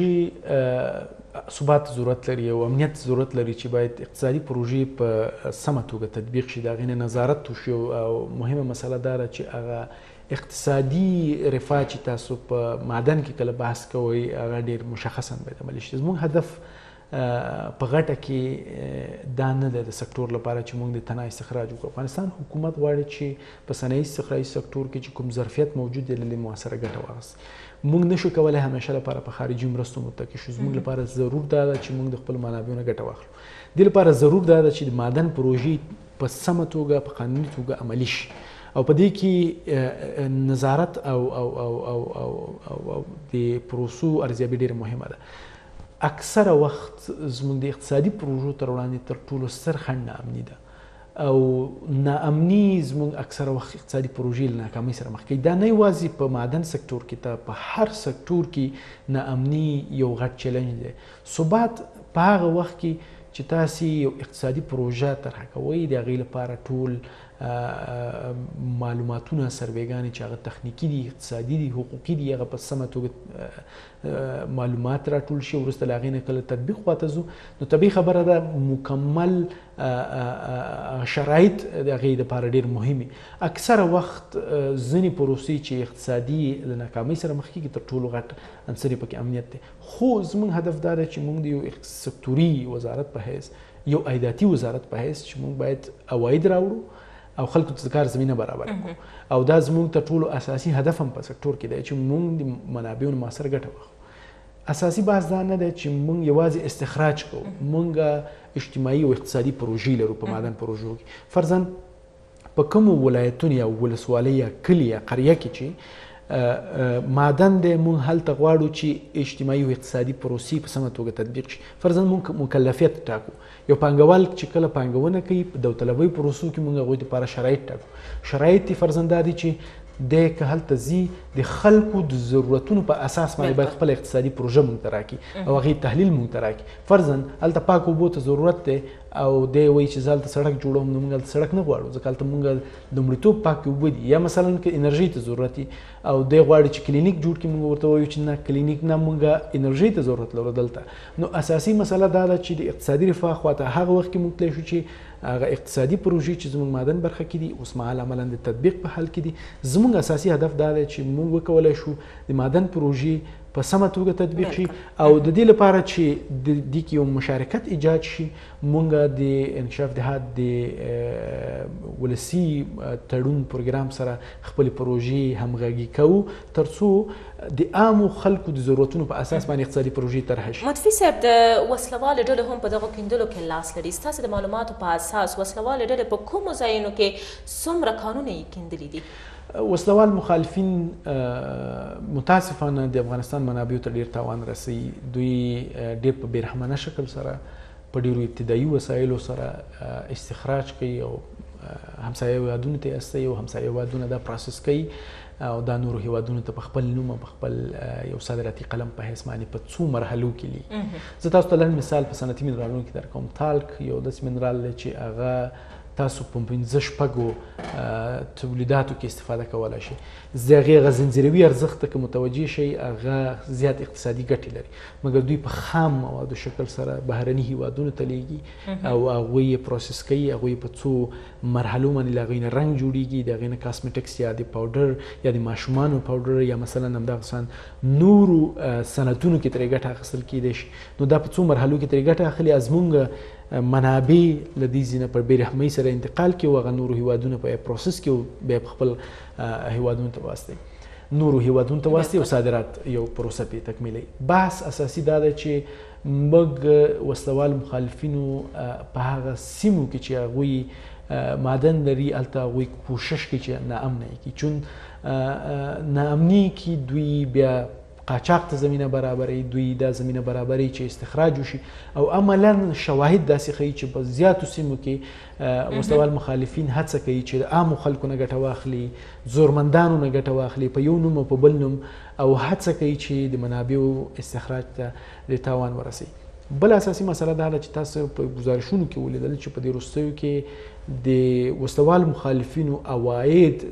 پروژې ثبات ضرورت لري او امنیت ضرورت لري چې باید اقتصادي پروژې په سمه توګه تطبیق شي، د هغې نه نظارت وشي. او مهمه مسله دا ده چې هغه اقتصادي رفاه چې تاسو په معدن کې کله بحث کوئ هغه ډېر مشخصا باید عملي شي. زموږ هدف په غټه کې دا نه ده د سکتور لپاره چې موږ د تنه استخراج وکړو. افغانستان حکومت غواړي چې په صنایي استخراجي سکتور کې چې کوم ظرفیت موجود دی له مؤثره ګټه واخلي. موږ نشو کولی همیشه لپاره په خارجي مرستو متکي شو. زموږ لپاره ضرور دا ده چې موږ د خپل منابعو نه ګټه واخلو. دې لپاره ضرور دا ده چې د معدن پروژې په سمه توګه په قانوني توګه عملي شي او په دې کې نظارت او او او او او او د پروسو ارزیابي ډېره مهمه ده. اکثره وخت زموږ د اقتصادي پروژو تر وړاندې تر ټولو ستر خنډ ناامني ده او ناامني زموږ اکثره وخت اقتصادي پروژې له ناکامۍ سره مخ کوي. دا نه یوازې په معدن سکتور کې ته په هر سکتور کې ناامني یو غټ چیلنج دی. ثبات په هغه وخت کې چې تاسې یو اقتصادي پروژه طرحه کوئ د هغې لپاره ټول معلوماتونه سروېګانې چې هغه تخنیکي دي، اقتصادي دي، حقوقي دي، هغه په سمه توګه معلومات راټول شي. وروسته له هغې نه کله تطبیق خواته ځو نو طبیعي خبره ده مکمل شرایط د هغې دپاره ډېر مهمې. اکثره وخت ځینې پروسې چې اقتصادي له ناکامۍ سره مخ کېږي تر ټولو غټ عنصر یې پکې امنیت دی. خو زموږ هدف دا ده چې موږ د یو سکتوري وزارت په حیث، یو عایداتي وزارت په حیث چې موږ باید عواید راوړو او خلکو ته د کار زمینه برابر کړو. او دا زموږ تر ټولو اساسي هدف هم په سکتور کې دی چې موږ د منابعو نه مؤثره ګټه واخلو. اساسي بحث دا نه دی چې موږ یوازې استخراج کوو، موږ اجتماعي او اقتصادي پروژې لرو په معدن پروژو کې. فرضاً په کومو ولایتونو یا ولسوالۍ یا کلي یا قریه کې چې معدن دی، موږ هلته غواړو چې اجتماعي او اقتصادي پروسې په سمه توګه تطبیق شي. فرضاً موږ مکلفیت ټاکو. یو پانګوال چې کله پانګونه کوي په داوطلبۍ پروسو کې موږ هغوی دپاره شرایط ټاکو. شرایط یې فرضاً دا دي چې دی که هلته ځي د خلکو د ضرورتونو په اساس باندې باید خپله اقتصادي پروژه موږ ته راکړي او هغې تحلیل موږ ته راکړي. فرضاً هلته پاک اوبو ته ضرورت دی او دی وایي چې زه هلته سړک جوړوم، نو موږ هلته سړک نه غواړو ځکه هلته موږ لومړیتوب پاکې اوبه دي. یا مثلا که انرژۍ ته ضرورت وي او دی غواړي چې کلینیک جوړ کړي، موږ ورته وایو چې نه کلینیک نه، موږ انرژۍ ته ضرورت لرو دلته. نو اساسي مسله دا ده چې د اقتصادي رفاه خواته هغه وخت کې موږ تللی شو چې هغه اقتصادي پروژې چې زموږ معدن برخه کې دي اوس مهال عملا د تطبیق په حال کې دي. زموږ اساسي هدف دا دی چې موږ وکولی شو د معدن پروژې په سمه توګه تطبیق شي او د دې لپاره چې د دې کې یو مشارکت ایجاد شي. موږ د انکشاف دهات د ولسي تړون پروګرام سره خپلې پروژې همغږي کوو تر څو د عامو خلکو د ضرورتونو په اساس باندې اقتصادي پروژې طرحه شي. مطفي صاحب د وسلوالې ډلې هم په دغو کیندلو کې لاس لري. ستاسې د معلوماتو په اساس وسلوالې ډلې په کومو ځایونو کې څومره کانونه یې کیندلي دي؟ وسلوال مخالفین متاسفانه د افغانستان منابعو ته ډېر تاوان رسوي. دوی ډېر په بېرحمانه شکل سره په ډېرو ابتدایي وسایلو سره استخراج کوي او همسایه هیوادونو ته استي او همسایه هیوادونه دا پروسس کوي او دا نورو هیوادونو ته په خپل نوم په خپل یو صادراتي قلم په حیث باندې په څو مرحلو کې لي. زه تاسو ته لنډ مثال په صنعتي منرالونو کې درکوم. تالک یو داسې منرال دی چې هغه تاسو په پنځه شپږو تولیداتو کې استفاده کولی شئ. د هغې هغه زنځیروي ارزښت ته که متوجه شئ هغه زیات اقتصادي ګټې لري، مګر دوی په خام موادو شکل سره بهرني هیوادونو ته لیږي او هغوی یې پروسس کوي، هغوی په څو مرحلو باندې له هغوی نه رنګ جوړیږي، د هغې نه کاسمیټکس یا د پاوډر یا د ماشومانو پاوډر یا مثلا همدغه شان نورو صنعتونو کې ترې ګټه اخیستل کیدی شي. نو دا په څو مرحلو کې ترې ګټه اخلي، از موږ منابع له دې ځای نه په بېرحمۍ سره انتقال کړي او هغه نورو هیوادونو په پروسس کې او بیا په خپل هیوادونو ته واستوي، نورو هیوادونو ته واستوي او صادرات یو پروسه پرې تکمیلوي. بحث اساسي دا دی چې موږ وسلوال مخالفینو په هغه سیمو کې چې هغوی معدن لري هلته هغوی کوشش کوي چې ناامنه یې کړي، چون ناامني کې دوی بیا قاچاق ته زمینه برابروي، دوی دا زمینه برابروي چې استخراج وشي او عملا شواهد داسې ښیي چې په زیاتو سیمو کې وسلوال مخالفین هڅه کوي چې د عامو خلکو نه ګټه واخلي، زورمندانو نه ګټه واخلي په یو نوم او په بل نوم، او هڅه کوي چې د منابعو استخراج ته د تاوان ورسوي. بل اساسي مسله دا ده چې تاسو په ګزارشونو کې ولیدل چې په دې وروستیو کې د وسلوال مخالفینو عواید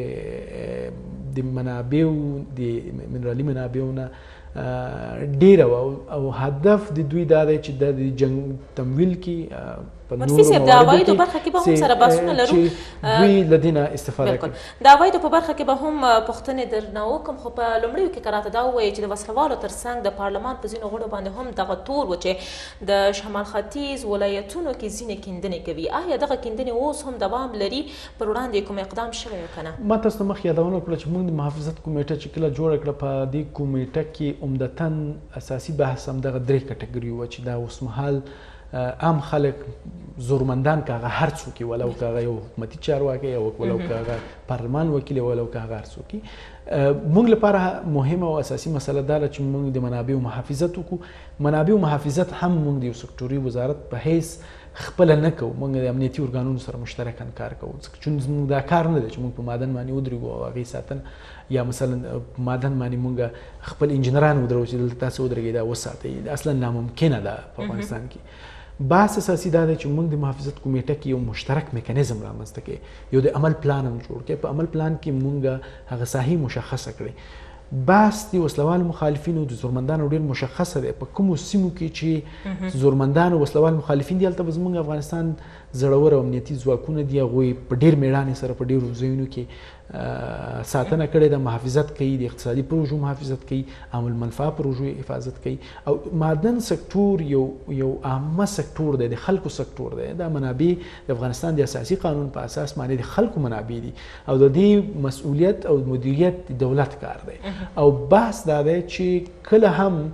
د منابعو د منرالي منابعو نه ډیره وه او هدف د دوی دا دی چې د جنګ تمویل کې په نورو د عوایدو برخه کې به هم سره بحثونه لرو، دوی له دې نه استفاده کوي. د عوایدو په برخه کې به هم پوښتنې درنه وکړم، خو په لومړیو کې که راته دا ووایي چې د وسلوالو تر څنګ د پارلمان په ځینو غړو باندې هم دغه تور و چې د شمال ختیځ ولایتونو کې ځینې کیندنې کوي، آیا دغه کیندنې اوس هم دوام لري؟ پر وړاندې کوم اقدام شوی و که نه؟ ما تاسو ته مخکې یادونه وکړه چې موږ د محافظت کمیټه چې کله جوړه کړه په دې کمیټه کې عمدتاً اساسي بحث همدغه درې کټګوري وه چې دا اوسمهال عام خلک زورمندان که هغه هر څوک ولو که هغه یو حکومتي چارواکی یا ولو که هغه پارلمان وکیل ولو که هغه هر څوک موږ لپاره مهمه او اساسي مسله دا ده چې موږ د منابعو محافظت وکړو. منابعو محافظت هم موږ د یو سکټوري وزارت په حیث خپله نه کوو، موږ د امنیتي ارګانونو سره مشترکاً کار کوو، چون زموږ دا کار نه دی چې موږ په معدن باندې ودرېږو او هغې ساتنه یا مثلا په معدن باندې موږ خپل انجینران ودرو چې دلته تاسو ودرېږئ دا وساتئ، اصلا ناممکنه ده په افغانستان کې. بحث اساسي دا دی چې موږ د محافظت کمیټه کې یو مشترک میکانیزم رامنځته کړي، یو د عمل پلان هم جوړ کړي. په عمل پلان کې موږ هغه ساحې مشخصه کړي. بحث د وسلوال مخالفینو د زورمندانو ډېر مشخصه دی، په کومو سیمو کې چې زورمندان او وسلوال مخالفین دي هلته به زموږ افغانستان زړور او امنیتي ځواکونه دي، هغوی په ډېر میړانې سره په ډېرو ځایونو کې ساتنه کړې ده، محافظت کوي، د اقتصادي پروژو محافظت کوي، عامل منفعه پروژو حفاظت کوي. او معدن سکتور یو یو عامه سکتور دی، د خلکو سکتور دی. دا منابع د افغانستان د اساسي قانون په اساس باندې د خلکو منابع دي او د دې مسؤلیت او مدیریت د دولت کار دی. او بحث دا دی چې کله هم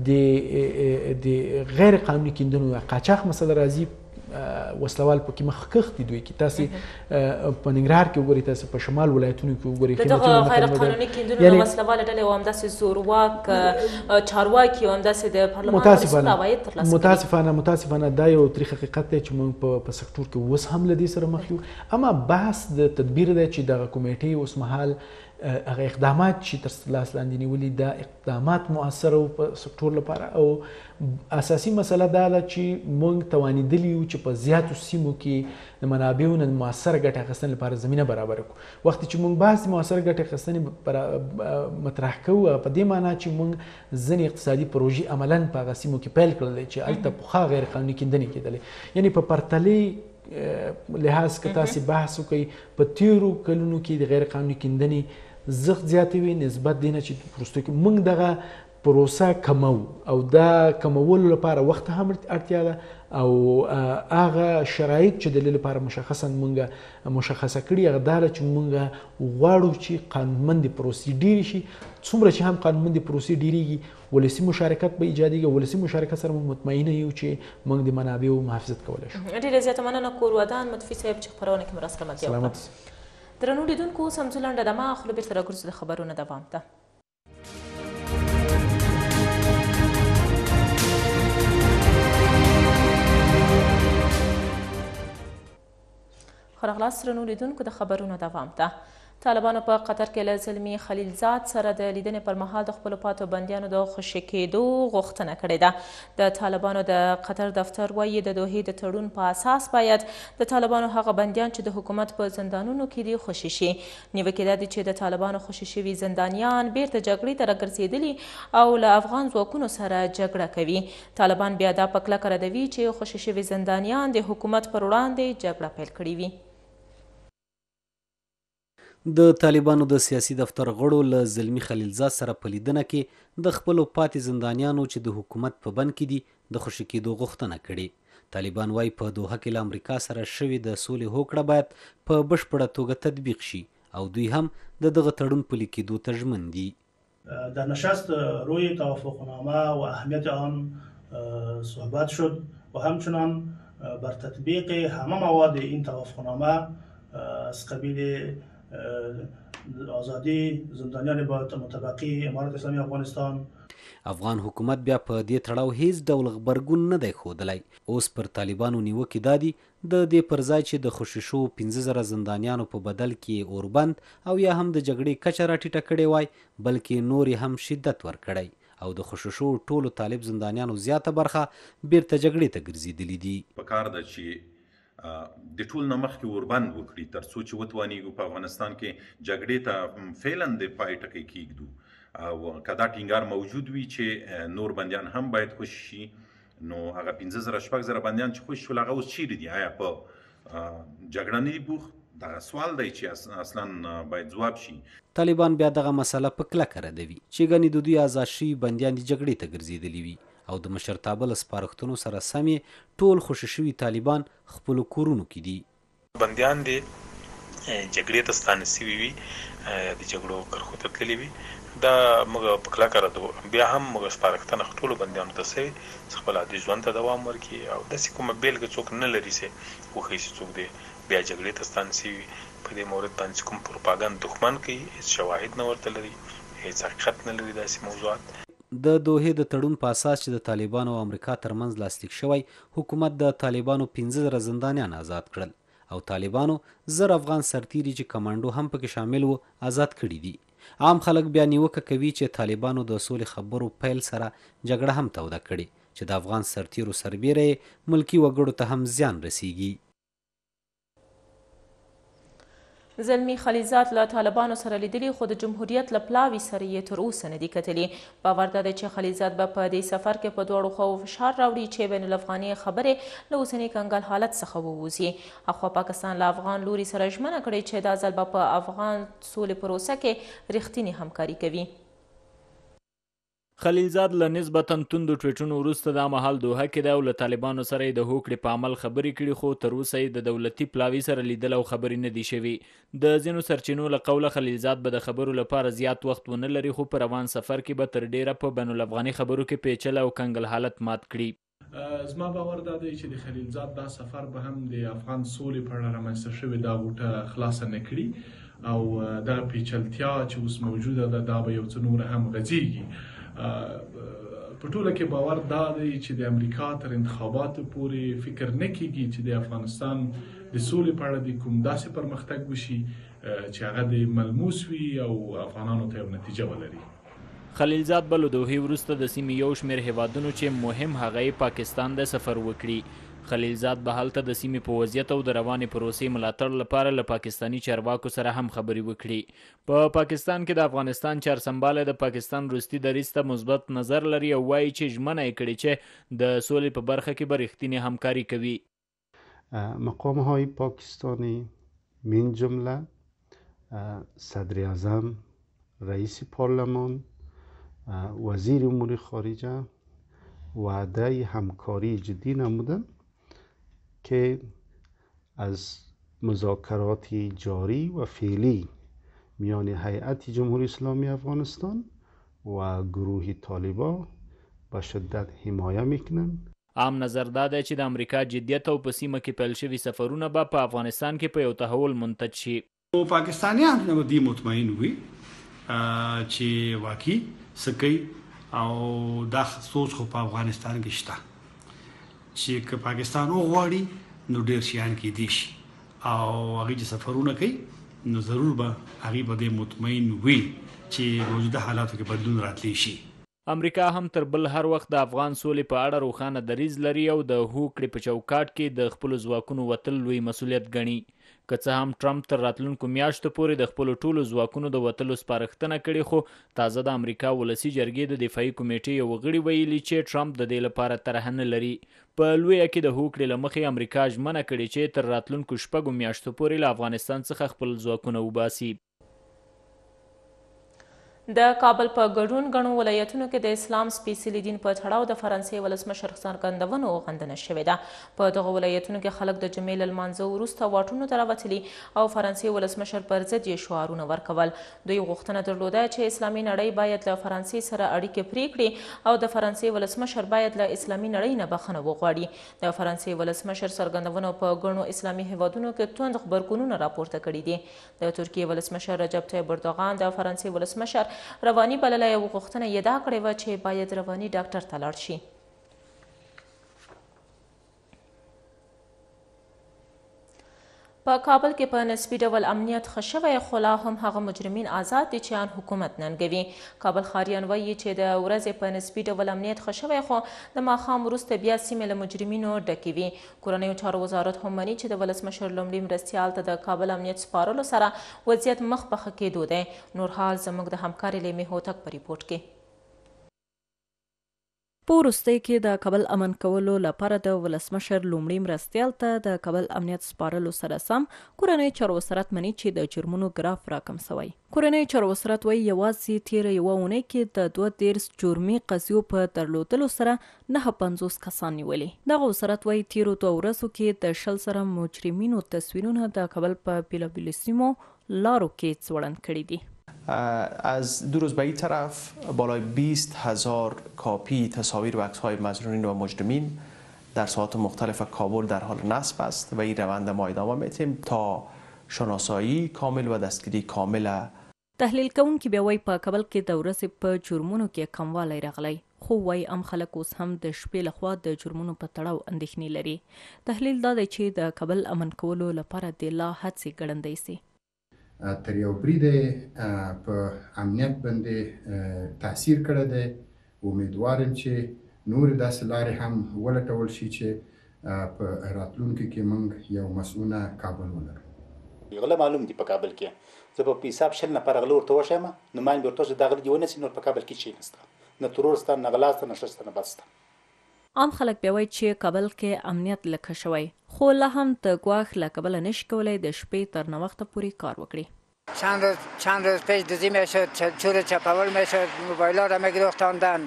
د غیر قانوني کیندنو یا قاچاق مسله راځي وسلوال پکې مخکښ دي دوی کې. تاسې په ننګرهار کې وګورئ، تاسې په شمال ولایتونو کې وګورئ، د دغه غیر قانوني کیندنو د وسلواله ډلې او همداسې زورواک چارواکي او همداسې د پارلمان مسؤل عواید ترلاسه کوي. متاسفانه متاسفانه دا یو تریخ حقیقت دی چې موږ په سکتور کې اوس هم له دې سره مخ یو. اما بحث د تدبیر دی چې دغه کمیټې اوس مهال هغه اقدامات چې تر لاس لاندې نیولي دا اقدامات مؤثره وو په سکتور لپاره. او اساسي مسله دا ده چې موږ توانېدلي یو چې په زیاتو سیمو کې د منابعو نه مؤثره ګټه اخیستنې لپاره زمینه برابره کړو. وخت چې موږ بحث د مؤثره ګټه اخیستنې مطرح کوو په دې معنا چې موږ ځینې اقتصادي پروژې عملاً په هغه سیمو کې پیل کړل چې هلته پخوا غیر قانوني کیندنې کېدلې. یعنې په پرتلې لحاظ که تاسې بحث وکړئ په تېرو کلونو کې د غیر قانوني کیندنې زغ زیاتې وي نسبت دی نه چې وروستیو کې موږ دغه پروسه کمو او دا کمولو لپاره وخت هم اړتیا ده او هغه شرایط چې د دې لپاره مشخصا موږ مشخصه کړي هغه دا ده چې موږ غواړو چې قانونمندې پروسې ډېرې شي. څومره چې هم قانونمندې پروسې ډېرېږي ولسي مشارکت به ایجادېږي. ولسي مشارکت سره موږ مطمئنه یو چې موږ د منابعو محافظت کولی شو. ډېره زیاته مننه کور ودان مطفي صاحب چې خپرونه کې مو راسره ملتیا وکړه. درنو لیدونکو اوس هم ځو لنډه دمه اخلو، بېرته راګرځو د خبرونو دوام ته. ښه راغلاست درنو لیدونکو، د خبرونو دوام ته. طالبانو په قطر کې له زلمي خلیلزاد سره د لیدنې پر مهال د خپلو پاتو بندیانو د خوشي کېدو غوښتنه کړې ده. د طالبانو د قطر دفتر وایي د دوحې د تړون په اساس باید د طالبانو هغه بندیان چې د حکومت په زندانونو کې دي خوشي شي. نیوکې دا دي چې د طالبانو خوشي شوي زندانیان بیرته جګړې ته راګرځېدلي او له افغان ځواکونو سره جګړه کوي. طالبان بیا دا په کلکه ردوي چې خوشي شوي زندانیان د حکومت پر وړاندې جګړه پیل کړې وي. د طالبانو د سیاسي دفتر غړو له زلمي خلیلزاد سره په لیدنه کې د خپلو پاتې زندانیانو چې د حکومت په بند کې دي د خوشي کېدو غوښتنه کړې. طالبان وايي په دوحه کې له امریکا سره شوې د سولې هوکړه باید په بشپړه توګه تطبیق شي او دوی هم د دغه تړون پلي کېدو ته ژمن دي. در نشست روی توافقنامه و اهمیت آن صحبت شد و همچنان بر تطبیق همه مواد این توافقنامه از قبیل آزادی زندانیان با متبقی امارت اسلامی افغانستان. افغان حکومت بیا په دې تړاو هیڅ ډول غبرګون نه دی ښودلی. اوس پر طالبانو نیوکې دا دي د دې پر ځای چې د خوشي شوو پنځه زره زندانیانو په بدل کې اوربند او یا هم د جګړې کچه راټیټه کړې وای، بلکې نور یې هم شدت ورکړی او د خوشي شوو ټولو طالب زندانیانو زیاته برخه بیرته جګړې ته ګرځېدلي دي. پکار ده چې د ټول نه مخکې وربند وکړي تر څو چې وتوانیږو په افغانستان کې جګړې ته فعلا د پای ټکی کیږدو او که دا ټینګار موجود وي چې نور بندیان هم باید خوشي شي، نو هغه پنځه زره شپږ زره بندیان چې خوشي شول هغه اوس چیرې دي؟ آیا په جګړه نه دي بوخت؟ دغه سوال دی چې اصلا باید ځواب شي. طالبان بیا دغه مسله په کلکه ردوي چې ګنې د دوی آزاد شوي بندیان د جګړې ته ګرځېدلي وي او د مشرتابه له سپارښتنو سره سم ټول خوشي شوي طالبان خپلو کورونو کې دي. بندیان دي جګړې ته ستانه سوي وي، د جګړو کرښو ته تللي وي، دا موږ په کلکه ردو. بیا هم موږ سپارښتنه ټولو بندیانو ته سوي چې خپل عادي ژوند ته دوام ورکړي او داسې کومه بېلګه څوک نه لري چې وښیي چې څوک دی بیا جګړې ته ستانه سوي. په دې مورد باندې کوم پروپاګند دښمن کوي، هېڅ شواهد نه ورته لري، هېڅ حقیقت نه لري داسې موضوعات. د دوحې د تړون په اساس چې د طالبانو او امریکا ترمنځ لاسلیک شوی، حکومت د طالبانو پنځه زره زندانیان آزاد کړل او طالبانو زر افغان سرتیري چې کمانډو هم پکې شامل وو آزاد کړي دي. عام خلک بیا نیوکه کوي چې طالبانو د سولې خبرو پیل سره جګړه هم توده کړې چې د افغان سرتیرو سربیره ملکي وګړو ته هم زیان رسیږي. زلمي خلیلزاد له طالبانو سره لیدلي خو د جمهوریت له پلاوي سره یې تر اوسه نه دي کتلي. باور دا دی چې خلیلزاد به په دې سفر کې په دواړو خواو فشار راوړي چې بین الافغاني خبرې له اوسني کنګل حالت څخه ووځي. اخوا پاکستان له افغان لوري سره ژمنه کړې چې دا ځل به په افغان سولې پروسه کې رښتینې همکاري کوي. خلیلزاد له نسبتا توندو ټویټونو وروسته دا مهال دوحه کې دی او له طالبانو سره یې د هوکړې په عمل خبرې کړي، خو تر اوسه یې د دولتي پلاوي سره لیدل او خبرې نه دي شوي. د ځینو سرچینو له قوله خلیلزاد به د خبرو لپاره زیات وخت ونه لري، خو په روان سفر کې به تر ډیره په بین الافغاني خبرو کې پیچله او کنګل حالت مات کړي. زما باور دا دی چې د خلیلزاد دا سفر به هم د افغان سولې په اړه رامنځته شوې دا غوټه خلاصه نه کړي او دا پیچلتیا چې اوس موجوده ده دا به یو څه نور هم غځېږي. په ټوله کې باور دا دی چې د امریکا تر انتخاباتو پورې فکر نه کیږي چې د افغانستان د سولې په اړه د کوم داسې پرمختګ وشي چې هغه د ملموس وي او افغانانو ته یو نتیجه ولري. خلیلزاد به له دوحې وروسته د سیمې یو شمېر هیوادونو چې مهم هغه یې پاکستان د سفر وکړي. خلیلزاد به هلته د سیمې په وضعیت او د روانې پروسې ملاتړ لپاره له پاکستاني چارواکو سره هم خبرې وکړي. په پاکستان کې د افغانستان چارسمباله د پاکستان روسي دریځ ته مثبت نظر لري او وایي چې ژمنه یې کړې چې د سولې په برخه کې به رښتینې همکاري کوي. مقام‌های پاکستانی من جمله صدر اعظم، رئیس پارلمان، وزیر امور خارجه وعده همکاری جدی نمودن که از مذاکرات جاری و فعلی میان هیئت جمهوری اسلامی افغانستان و گروه طالبان به شدت حمایه میکنند. عام نظر دا دی چې د امریکا جدیت او په سیمه کې پیل شوي سفرونه به په افغانستان کې په یو تحول منتج شي. پاکستانیان به دې مطمئن وي چې واقعي څه کوي او دا سوچ خو په افغانستان کې شته چې که پاکستان وغواړي نو ډېر شیان کېدی شي او هغوی چې سفرونه کوي نو ضرور به هغوی په دې مطمئن وي چې موجوده حالاتو کې بدلون راتلی شي. امریکا هم تر بل هر وخت د افغان سولې په اړه روښانه دریځ لري او د هوکړې په چوکاټ کې د خپلو ځواکونو وتل لوی مسؤلیت ګڼي. که څه هم ټرمپ تر راتلونکو میاشتو پورې د خپلو ټولو ځواکونو د وتلو سپارښتنه کړې، خو تازه د امریکا ولسي جرګې د دفاعي کمیټې یو غړي ویلي چې ټرمپ د دې لپاره طرحه نه لري. په لویه کې د هوکړې له مخې امریکا ژمنه کړې چې تر راتلونکو شپږو میاشتو پورې له افغانستان څخه خپل ځواکونه وباسي. د کابل په ګډون ګڼو ولایتونو کې د اسلام سپېڅلي دین په تړاو د فرانسې ولسمشر څرګندونو غندنه شوې ده. په دغو ولایتونو کې خلک د جمعې له لمانځه وروسته واټونو ته راوتلي او فرانسې ولسمشر پر ضد یې شعارونه ورکول. دوی غوښتنه درلوده چې اسلامي نړۍ باید له فرانسې سره اړیکې پرې کړي او د فرانسې ولسمشر باید له اسلامي نړۍ نه بخښنه وغواړي. د فرانسې ولسمشر څرګندونو په ګڼو اسلامي هیوادونو کې توند غبرګونونه راپورته کړي دي. د ترکیې ولسمشر رجب طیب اردوغان د فرانسې ولسمشر رواني بلله یو غوښتنه یې دا کړې وه چې باید رواني ډاکټر ته لاړ شي. په کابل کې په نسبي ډول امنیت ښه شوی، خو لا هم هغه مجرمین آزاد دي چې ان حکومت ننګوي. کابل ښاریان وایي چې د ورځې په نسبي ډول امنیت ښه شوی، خو د ماښام وروسته بیا سیمې له مجرمینو ډکې وي. کورنیو چارو وزارت هم مني چې د ولسمشر لومړي مرستیال ته د کابل امنیت سپارلو سره وضعیت مخ په ښه کېدو دی. نور حال زموږ د همکارې لیمې هوتک په ریپورټ کې. په وروستۍ کې د کابل امن کولو لپاره د ولسمشر لومړي مرستیال ته د کابل امنیت سپارلو سره سم کورنۍ چارو وزارت مني چې د جرمونو ګراف راکم سوی. کورنۍ چارو وزارت وایي یوازې تیره یوه اونۍ کې د دوه دېرش جرمي قضیو په درلودلو سره نهه پنځوس کسان نیولي. دغه وزارت وایي تیرو دوه ورځو کې د شل سره مجرمینو تصویرونه د کابل په بیلابیلو سیمو لارو کې ځوړند کړي دي. از دو روز به این طرف بالای بیست هزار کاپی تصاویر و عکس‌های مظنونین و مجرمین در ساعات مختلف کابل در حال نصب است و این روند ما ادامه میدیم تا شناسایی کامل و دستگیری کامل. تحلیل کوونکي بیا وایي په کابل کې د ورځې په جرمونو کې کموالی راغلی، خو وایي عام خلک اوس هم د شپې لخوا د جرمونو په تړاو اندېښنې لري. تحلیل دا دی چې د کابل امن کولو لپاره د لا هڅې ګړندۍ سي. تر یو بریده په امنیت باندې تاثیر کړی دی. امیدوارم چې نور داسې لارې هم ولټول شي چې په راتلونکي کې موږ یو مسؤونه کابل ولرو. غله معلوم دي په کابل کې، زه په حساب شل نفر غله ورته وښیم نو ماین به ورته وښیم دا غله دې ونیسي، نور په کابل کې شي نشته، نه ترور شته، نه غلا شته، نه ښه شته، نه بد شته. عام خلک بیا وایي چې کابل کې امنیت لکه شوی، خو لا هم د ګواښ له کبله نشي کولی د شپې تر ناوخته پورې کار وکړي. چند روز چند روز پیش دزدی میشد، چور چپاول میشد، موبایل ها را میگرفتاندن،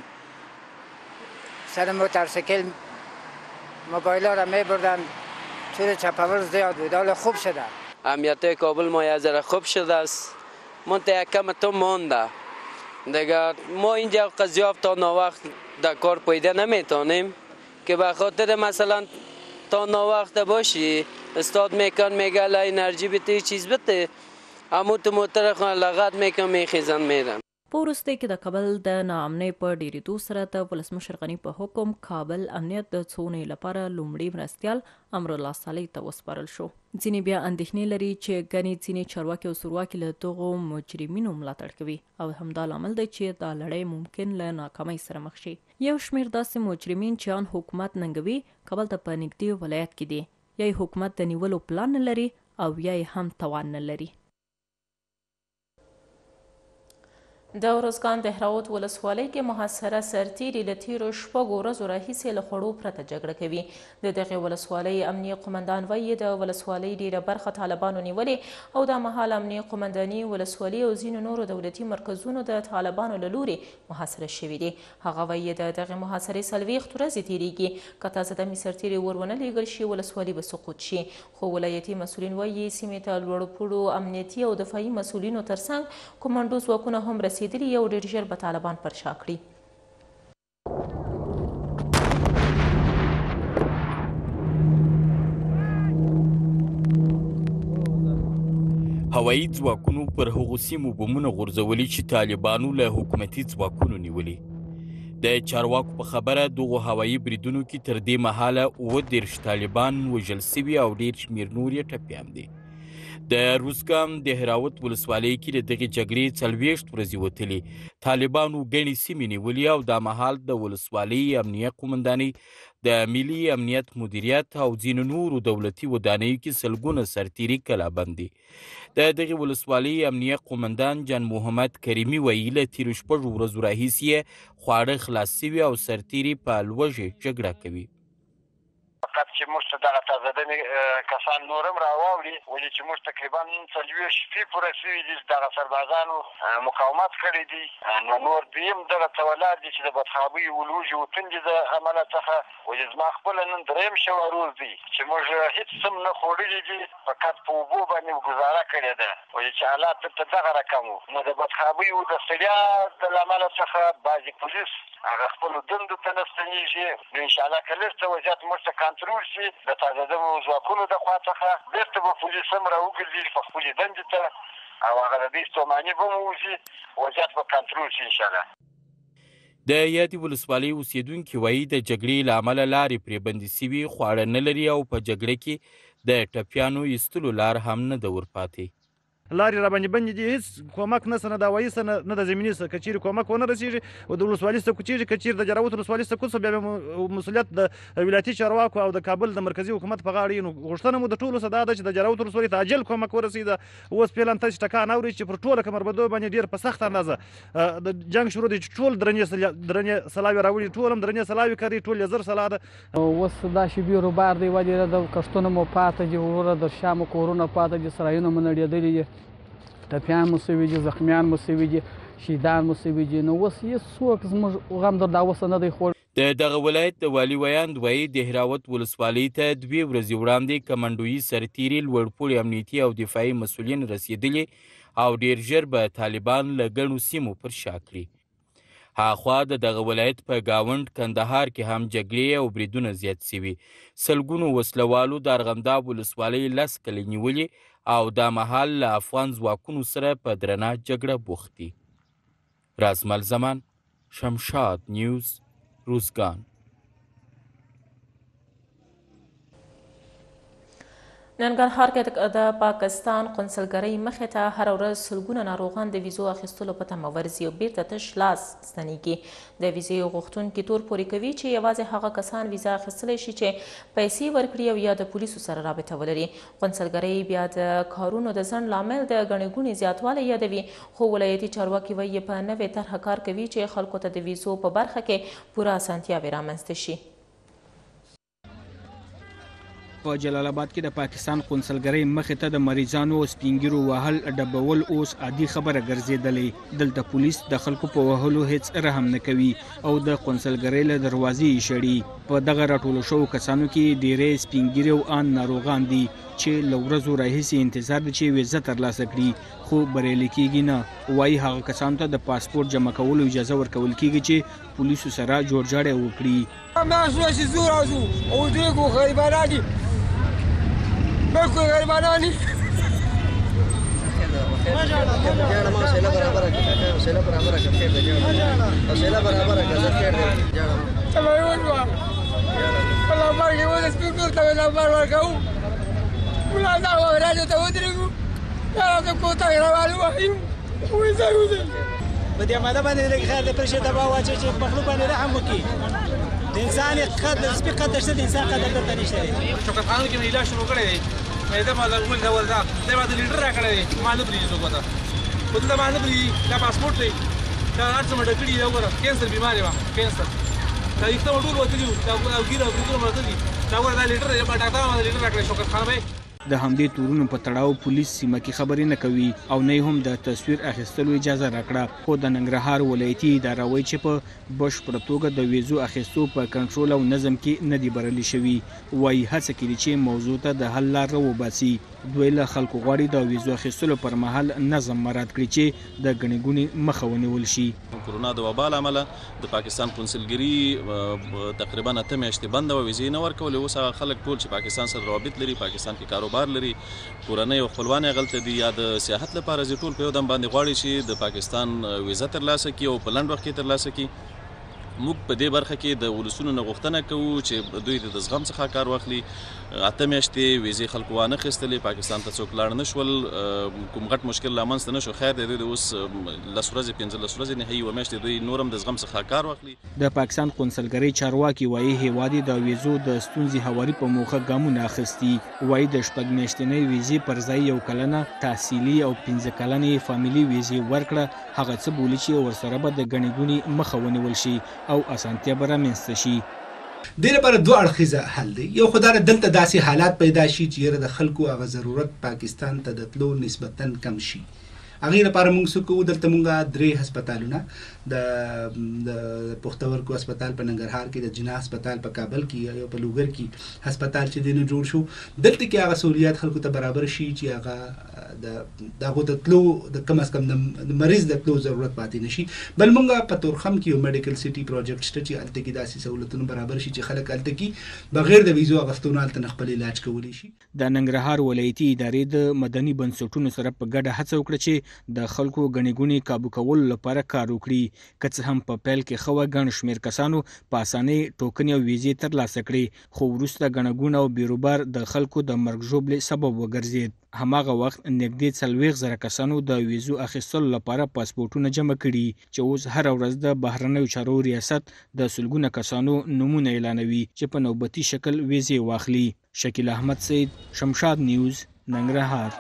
سر موتورسیکل موبایل ها را میبردن، چور چپاول زیاد بود. حالا خوب شده، امنیت کابل ما یه ذره خوب شده است، منتها کم تو مانده دیگه. ما اینجا قضیه تا ناوقت در کار پیدا نمیتونیم که به خاطر مثلا تا ناوقت باشی استاد میکن میگه لا انرژی بده چیز بده، اما تو موتر خونه لغت میکن میخیزن میرن. په وروستۍ کې د کابل د ناامنۍ په ډېرېدو سره د ولسمشر غني په حکم کابل امنیت د څو اونیو لپاره لومړي مرستیال امرالله صالح ته وسپارل شو. ځینې بیا اندېښنې لري چې ګنې ځینې چارواکي او سورواکي له دغو مجرمینو ملاتړ کوي او همدا لامل دی چې دا لړۍ ممکن له ناکامۍ سره مخ شي. یو شمېر داسې مجرمین چې ان حکومت ننګوي کابل ته په نږدې ولایت کې دي، یا یې حکومت د نیولو پلان نه لري او یا یې هم توان نه لري. د ارزګان د هراوت ولسوالۍ کې محاصره سرتیري له تیرو شپږو ورځو راهیسې له خوړو پرته جګړه کوي. د دغې ولسوالۍ امنیه قمندان وایي د ولسوالۍ ډیره برخه طالبانو نیولې او دا مهال امنیه قمنداني ولسوالۍ او ځینو نورو دولتي مرکزونو د طالبانو له لورې محاصره شوي دي. هغه وایي د دغې محاصرې څلوېښت ورځې تیریږي، که تازه دمې سرتیري ور ونه لیږل شي ولسوالۍ به سقوط شي. خو ولایتي مسؤلین وایي سیمې ته لوړ پوړو امنیتي او دفاعي مسؤلینو ترڅنګ کومانډو ځواکونه هم رسېدلي یو ډېر ژر به طالبان پر شا کړي. هوایي ځواکونو پر هغو سیمو بمونه غورځولي چې طالبانو له حکومتي ځواکونو نیولي. د چارواکو په خبره دغو هوایي بریدونو کې تر دې مهاله اووه دېرش طالبان وژل سوي او ډېر شمېر نور یې ټپیان دي. د روزګان د هراوت ولسوالۍ کې د دغې جګړې څلوېښت ورځې وتلي. طالبانو ګڼې سیمې نیولي او دا مهال د ولسوالۍ امنیه قومندانۍ د ملي امنیت مدیریت او ځینو نورو دولتي ودانیو کې سلګونه سرتیري کلابند دي. د دغې ولسوالۍ امنیه قومندان جان محمد کریمي وایي له تېرو شپږو ورځو راهیسې یې خواړه خلاص سوي او سرتیري په لوږې جګړه کوي. فقط چې موږ ته دغه تازهدمې کسان نور هم راواوړي ولې چې موږ تقریبا څلوېښت شپې پوره شوي دي دغه سربازانو مقاومت کړی دی. نو نور دویم دغه تولاد دي چې د بدخوابۍ ولوژې وطن دي د عمله څخه ولې زما خپله نن درېیم شوی روز دی چې موږ هېڅ څه نه خوړلي دي فقط په اوبو باندې ګزاره کړې ده ولې چې حالات دلته دغه رقم وو. نو د بدخوابۍ و د ستړیا د عمله څخه بعضې پولیس هغه خپلو دندو ته نه ستنېږي. نو انشاءالله که لږ څه وضعیت موږ ته کنټرول شي د تازهدمو ځواکونو د خوا څخه بېرته به پولیس هم راوګرځي په خپلې دندې ته او هغه د دوی ستوماني به مو وځي وضعیت به کنټرول شي انشاءالله. د یادې ولسوالۍ اوسېدونکي وایي د جګړې له امله لارې پرې بندې سوي خواړه نه لري او په جګړه کې د ټپیانو ایستلو لار هم نه ده ورپاتې. لارې را باندې بندې دي هېڅ کومک نشته نه د هوایي څه نه د زمیني څه. که چېرې کومک ونه رسېږي او د ولسوالي څه کوچېږي که چېرې د جراوت ولسوالي څه کوڅه بیا به مسؤلیت د ولایتي چارواکو او د کابل د مرکزي حکومت په غاړه نو غوښتنه مو د ټولو څه دا ده چې د جراوت ولسوالي ته عاجل کومک ورسېده. اوس فعلا تاسې ټکان اورئ چې پر ټوله کمربندو باندې ډېر په سخته اندازه د جنګ شروع دی چې ټول درنې درنې سلاوي راوړي ټول هم درنې سلاوي کوي ټول یې زر سلا ده. اوس دا شیبې روبار دی ولې د کښتونه مو پاته دي وروره د شامو کورونه پاته دي سرایونه مو نړېدلي دي ټپیان مو سوي دي زخمیان مو سوي دي شهیدان مو سوي دي. نو اوس هېڅ څوک زموږ غم در دا اوسه نه دی خوړ. د دغه ولایت د والي ویاند وایي د هراوت ولسوالۍ ته دوې ورځې وړاندې کمنډوي سرتیري لوړپوړي امنیتي او دفاعي مسؤلین رسېدلي او ډېر ژر به طالبان له ګڼو سیمو پر شا کړي. هاخوا د دغه ولایت په ګاونډ کندهار کې هم جګړې او بریدونه زیات سوي. سلګونو وسلوالو د ارغنداب ولسوالۍ لس کلي نیولې او دا مهال له افغان ځواکونو سره په درنه جګړه بوخت دي. رازمل زمان، شمشاد نیوز، روزګان. ننګرهار کې د پاکستان قونسلګرۍ مخې ته هره ورځ سلګونه ناروغان د ویزو اخیستلو په تمه ورځي او بیرته تش لاس ستنېږي. د ویزې غوښتونکي تور پورې کوي چې یوازې هغه کسان ویزه اخیستلی شي چې پیسې ورکړي او یا د پولیسو سره رابطه ولري. قونسلګرۍ بیا د کارونو د ځنډ لامل د ګڼې ګوڼې زیاتوالی یادوي، خو ولایتي چارواکي وایي په نوې طرحه کار کوي چې خلکو ته د ویزو په برخه کې پوره اسانتیاوې رامنځته شي. په جلال آباد کې د پاکستان قونسلګرۍ مخې ته د مریضانو او سپینګیرو وهل ډبول اوس عادي خبره ګرځېدلې. دلته پولیس د خلکو په وهلو هیڅ رحم نه کوي او د قونسلګرۍ له دروازې یې شړي. په دغه راټولو شوو کسانو کې ډېری سپینګیري او ان ناروغان دي چې له ورځو راهیسې انتظار دی چې ویزه ترلاسه کړي خو بریالي کېږي نه. وایي هغه کسانو ته د پاسپورټ جمع کولو اجازه ورکول کېږي چې پولیسو سره جوړجاړی وکړي. ماشوشي زور ازو او دیګو غریبانانی بلکل غریبانانی جاړه ما سیله برابر کړه سیله برابر کړه خیر دی جاړه سیله برابر کړه خیر دی جاړه چلو یو وا الله مارګي و د سپیکر ته ولا بار ورکاو ولا دا و راځو ته ودرېګو دا د کوټه راوالو وایم وې زه وځم په دې ماده باندې لږ خیر د پرشه دبا واچي چې مخلوق باندې رحم وکړي. د انسان قدر سپی قدر شته د انسان قدر درته نشته. شوکت خانو کې مې علاج شروع کړی دی مې دا مال غول دا ولدا دا ما د لیډر را کړی دی ما نه پریږدي څوک وته په دې ما نه پریږدي دا پاسپورټ دی دا هر څه مې ډکړي دی وګوره کینسر بیماری وه کینسر دا یې ته ټول وته دي دا ګیره ګیره مرته دي دا وګوره دا لیډر دی ما ډاکټر ما لیډر را کړی شوکت خان به د همدې تورونو په تړاو پولیس سیمه کې خبرې نه کوي او نه هم د تصویر اخیستلو اجازه راکړه. خو د ننګرهار ولایتي اداره وایي چې په بشپړه توګه د ویزو اخیستو په کنټرول او نظم کې نه دي برلي شوي. وایي هڅه کوي چې موضوع ته د حل لار وباسي. دوی له خلکو غواړي د ویزو اخیستلو پر مهال نظم مراعات کړي چې د ګڼې ګوڼې مخه ونیول شي. کرونا د وبا له امله د پاکستان قونسلګري تقریبا اته میاشتې بنده وه، ویزې نه ورکولې. اوس هغه خلک ټول چې پاکستان سره روابط لري، پاکستان کې کاروبار لري، کورنۍ او خپلوان یې هلته دي یا د سیاحت لپاره ځي، ټول په یو دم باندې غواړي چې د پاکستان ویزه ترلاسه کړي او په لنډ وخت کې ترلاسه کړي. موږ په دې برخه کې د ولسونو نه غوښتنه کوو چې دوی د زغم څخه کار واخلي. اته میاشتې ویزې خلکو وانه خیستلې، پاکستان ته څوک لاړ نه شول، کوم غټ مشکل رامنځته نه شو. خیر دی دوی اوس لس ورځې پنځلس ورځې نهایي یوه میاشت دوی نور هم د زغم څخه کار واخلي. د پاکستان قونسلګرۍ چارواکي وایي هیواد د ویزو د ستونزې هواري په موخه ګامونه اخیستي. وایي د شپږ میاشتنۍ ویزې پر ځای یو کلنه تحصیلي او پنځه کلنې فامیلي ویزې ورکړه. هغه څه بولي چې ورسره به د ګڼې ګوڼې مخه ونیول شي او اسانتیا به رامنځته شي. دې لپاره دوه اړخیزه حل دی. یو خو دا دلته داسې حالات پیدا شي چې یاره د خلکو هغه ضرورت پاکستان ته د تلو نسبتا کم شي. هغې لپاره موږ څه کوو، دلته موږ درې هسپتالونه، د پښتورګو هسپتال په ننګرهار کې، د جنا هسپتال په کابل کې، یو په لوګر کې هسپتال چې دی نو جوړ شو. دلته کې هغه سہولیات خلکو ته برابر شي چې هغه د هغو ته تلو د کم از کم د مریض د تلو ضرورت پاتې نشي. بل موږ په تورخم کې یو میډیکل سټي پروجیکټ شته چې هلته کې داسې سهولتونه برابر شي چې خلک هلته کې بغیر د ویزو اخیستونو هلته خپل علاج کولی شي. د ننګرهار ولایتي ادارې د مدني بنسټونو سره په ګډه هڅه وکړه چې د خلکو ګڼې ګوڼې کابو کولو لپاره کار وکړي. که څه هم په پیل کې ښه وه، ګڼ شمېر کسانو په اسانۍ ټوکنې او ویزې ترلاسه کړې، خو وروسته ګڼه ګوڼه او بیروبار د خلکو د مرګ ژوبلې سبب وګرځېد. هماغه وخت نږدې څلوېښت زره کسانو د ویزو اخیستلو لپاره پاسپورټونه جمع کړي چې اوس هره ورځ د بهرنیو چارو ریاست د سلګونه کسانو نومونه اعلانوي چې په نوبتي شکل ویزې واخلي. شکیل احمد سید، شمشاد نیوز، ننګرهار.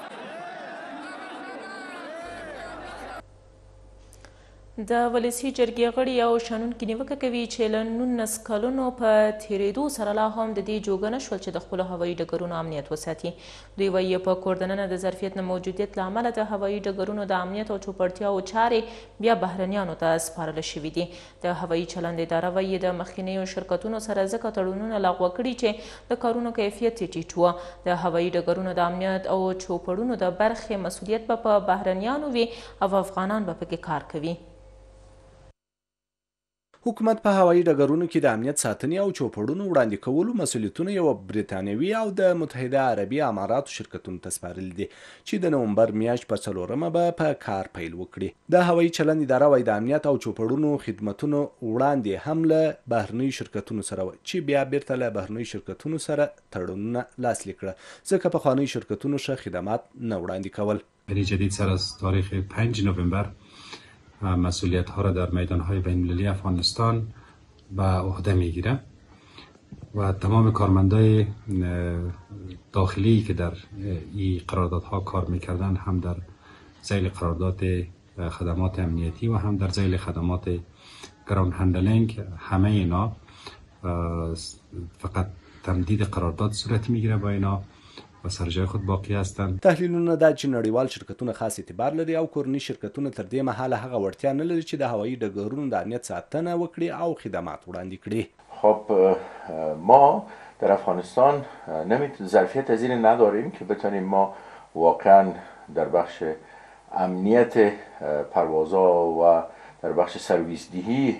د ولسي جرګې غړي او شنونکي نیوکه کوي چې له نولس کلونو په تېرېدو سره لا هم د دې جوګه نه شول چې د خپلو هوایي ډګرونو امنیت وساتي. دوی وایي په کور دننه د ظرفیت نه موجودیت له امله د هوایي ډګرونو د امنیت او چوپړتیاوو چارې بیا بهرنیانو ته سپارل شوي دي. د هوایي چلند اداره وایي د مخکینیو شرکتونو سره ځکه تړونونه لغوه کړي چې د کارونو کیفیت یې ټیټ وه. د هوایي ډګرونو د امنیت او چوپړونو د برخې مسؤلیت به په بهرنیانو وي او افغانان به پکې کار کوي. حکومت په هوایي ډګرونو کې د امنیت ساتنې او چوپړونو وړاندې کولو مسؤلیتونه یو برتانوي او د متحده عربي اماراتو شرکتونو ته سپارلي دي چې د نومبر میاشت په څلورمه به په کار پیل وکړي. د هوایي چلند اداره وایي د امنیت او چوپړونو خدمتونو وړاندې هم له بهرنیو شرکتونو سره وه چې بیا بیرته له بهرنیو شرکتونو سره تړونونه لاسلیک کړه، ځکه پخوانیو شرکتونو ښه خدمات نه وړاندې کول. یعنی جدید سر از تاریخ پنج نوامبر مسئولیت ها را در میدان های بین المللی افغانستان به عهده میگیره و تمام کارمندای داخلی که در این قراردادها کار میکردن هم در ذیل قرارداد خدمات امنیتی و هم در ذیل خدمات گراوند هندلینگ، همه اینا فقط تمدید قرارداد صورت میگیره با اینا و سر جای خود باقی هستند. تحلیلونه دا چې نړیوال شرکتونه خاص اعتبار لري او کورني شرکتونه تر دې مهاله هغه وړتیا نه لري چې د هوایي ډګرونو د امنیت ساتنه وکړي او خدمات وړاندې کړي. خب ما در افغانستان نمیتونیم ظرفیت از این نداریم که بتونیم ما واقعا در بخش امنیت پروازها و در بخش سرویس دهی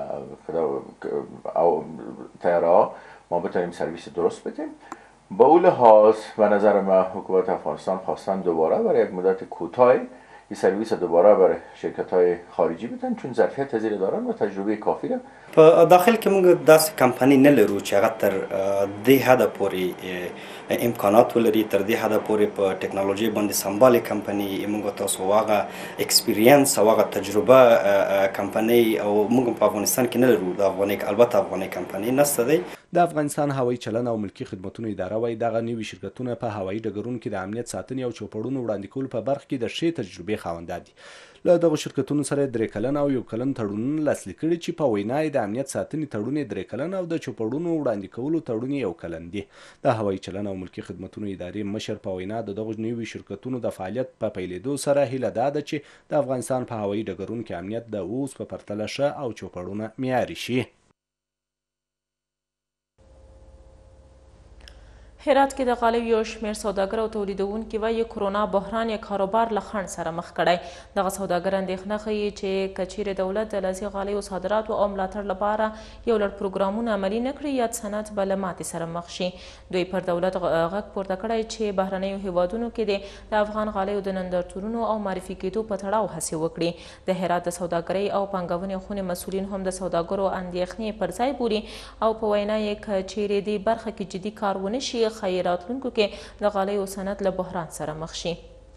او طیاره‌ها ما بتونیم سرویس درست بدیم. با اون لحاظ به نظر من حکومت افغانستان خواستن دوباره برای یک مدت کوتاهی این سرویس دوباره برای شرکت‌های خارجی بدن چون ظرفیت از این دارن و تجربه کافی ده. په داخل کې موږ داسې کمپنۍ نه لرو چې هغه تر دې حده پورې امکانات ولري، تر دې حده پورې په ټکنالوژي باندې سمبالې کمپنۍ موږ تاسو هغه ایکسپیرینس او هغه تجربه کمپنۍ او موږ په افغانستان کې نه لرو. د افغاني البته افغاني کمپنۍ نشته دی. د افغانستان هوایي چلند او ملکي خدمتونو اداره وایي دغه نوي شرکتونه په هوایي ډګرونو کې د امنیت ساتنې او چوپړونو وړاندې کولو په برخه کې د ښې تجربې خاوندان دي. له دغو شرکتونو سره درې کلن او یو کلن تړونونه لاسلیک کړي چې په وینا یې د امنیت ساتنې تړون یې درې کلن او د چوپړونو وړاندې کولو تړون یې یو کلن دي. د هوایي چلند او ملکي خدمتونو ادارې مشر په وینا د دغو نوي شرکتونو د فعالیت په پیلېدو سره هیله دا ده چې د افغانستان په هوایي ډګرونو کې امنیت د اوس په پرتله ښه او چوپړونه معیاري شي. هرات کې د غالیو یو شمېر سوداګر او تولیدونکي وایي کرونا بحران یې کاروبار له خنډ سره مخ کړی. دغه سوداګر اندېښنه ښیي چې که چیرې دولت د لاسي غالیو صادراتو او ملاتړ لپاره یو لړ پروګرامونه عملي نه کړي یاد صنعت به له ماتې سره مخ شي. دوی پر دولت غږ پورته کړی چې بهرنیو هیوادونو کې د افغان غالیو د نندارتونونو او معرفي کېدو په تړاو هڅې وکړي. د هرات د سوداګرۍ او پانګونې خونې مسؤلین هم د سوداګرو اندېښنې پر ځای بولي او په وینا یې که چیرې دې برخه کې جدي کار ونه شي ښایي راتلونکو کې د غالیو صنعت له بحران سره مخ شي.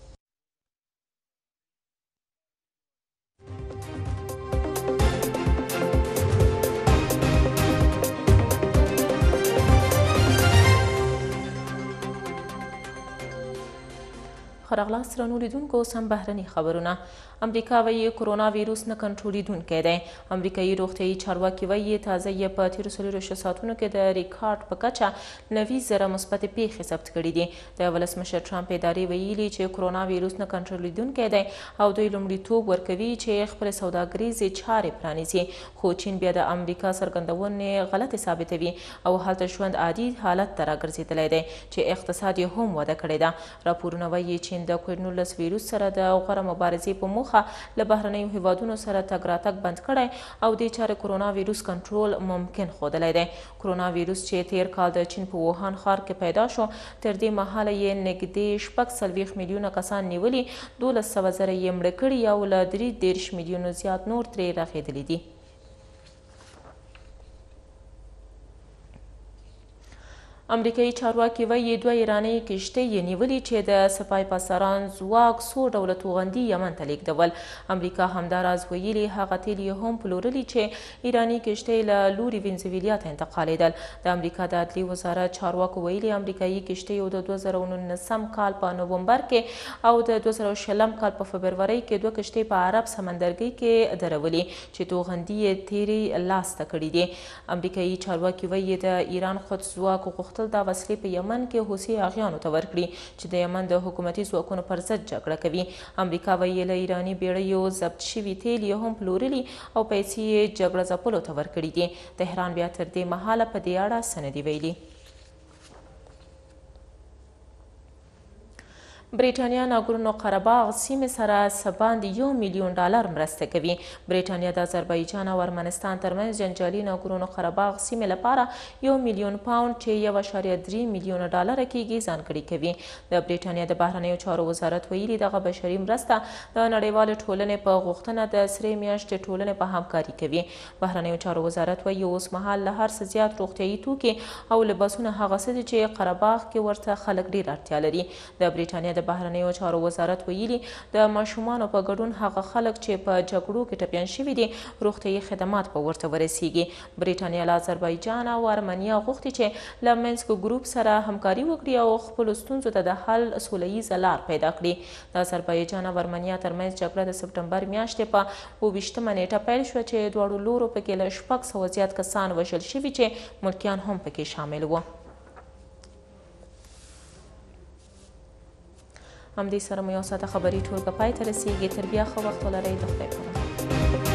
ښه راغلاست درنو لیدونکو. اوس هم بهرني خبرونه. امریکا وایي کرونا ویروس نه کنټرولیدونکی دی. امریکایي روغتیایي چارواکي وایي تازه یې په تېرو څلوېښتو ساعتونو کې د ریکارډ په کچه نوي زره مثبتې پیښې ثبت کړي دي. د ولسمشر ټرمپ ادارې ویلي چې کرونا ویروس نه کنټرولیدونکی دی او دوی لومړیتوب ورکوي چې خپلې سوداګریزې چارې پرانیزي. خو چین بیا د امریکا څرګندونې غلطې ثابتوي او هلته ژوند عادي حالت ته راګرځېدلی دی چې اقتصاد یې هم وده کړې ده. راپورونه وایي چین د کووډ نولس ویروس سره د غوره مبارزې په موخه له بهرنیو هیوادونو سره تګ راتګ بند کړی او دې چارې کرونا ویروس کنټرول ممکن ښودلی دی. کرونا ویروس چې تیر کال د چین په ووهان ښار کې پیدا شو تر دې مهاله یې نږدې شپږ څلوېښت میلیونه کسان نیولي، دولس سوه زره یې مړه کړي او له درې دېرش میلیونو زیات نور ترې رغېدلي دي. امریکایي چارواکي وایي دوه ایراني کښتۍ یې نیولي چې د سپای پاسداران ځواک څو ډوله توغندي یمن ته لیږدول. امریکا همداراز ویلي هغه تیل یې هم پلورلي چې ایراني کښتۍ له لوري وینزویلا ته انتقالېدل. د امریکا د عدلي وزارت چارواکو ویلي امریکایي کښتیو د دوه زره نولسم کال په نومبر کې او د دوه زره شلم کال په فبرورۍ کې دوه کښتۍ په عرب سمندرګي کې درولي چې توغندي یې تیرې لاسته کړي دي. امریکایي چارواکي وایي د ایران قدس ځواکو غوښتل دا وسلې په یمن کې حوثي اغیانو ته ورکړي چې د یمن د حکومتي ځواکونو پر ضد جګړه کوي. امریکا وایي له ایراني بیړیو ضبط شوي تیل یې هم پلورلي او پیسې یې جګړه ځپلو ته ورکړي دي. تهران بیا تر دې مهاله په دې اړه څه نه دي ویلي. بریټانیا ناګورنو قرهباغ سیمې سره څه باندې یو میلیون ډالر مرسته کوي. بریټانیا د آذربایجان او ارمنستان ترمنځ جنجالي ناګورنو قرهباغ سیمې لپاره یو میلیون پاونډ چې یو اعشاریه درې میلیونه ډالره کیږي ځانګړي کوي. د بریټانیا د بهرنیو چارو وزارت ویلي دغه بشري مرسته د نړیوالې ټولنې په غوښتنه د سرې میاشتې ټولنې په همکاري کوي. بهرنیو چارو وزارت وایي اوس مهال له هر څه زیات روغتیایي توکي او لباسونه هغه څه دي چې قرهباغ کې ورته خلک ډېر اړتیا لري. د بریټانیا د بهرنیو چارو وزارت ویلي د ماشومانو په ګډون هغه خلک چې په جګړو کې ټپیان شوي دي روغتیایي خدمات به ورته ورسیږي. بریټانیا له آذربایجان او ارمنیا غوښتي چې له منسک ګروپ سره همکاري وکړي او خپلو ستونزو ته د حل سوله ییزه لار پیدا کړي. د آذربایجان او ارمنیا ترمنځ جګړه د سپټمبر میاشتې په اووه ویشتمه نیټه پیل شوه چې دواړو لورو پکې له شپږ سوه زیات کسان وژل شوي چې ملکیان هم پکې شامل وو. همدې سره مو یو ساعته خبري ټولګه پای ته رسیږي. تر بیا ښه وخت ولرئ. د خدای پاماني.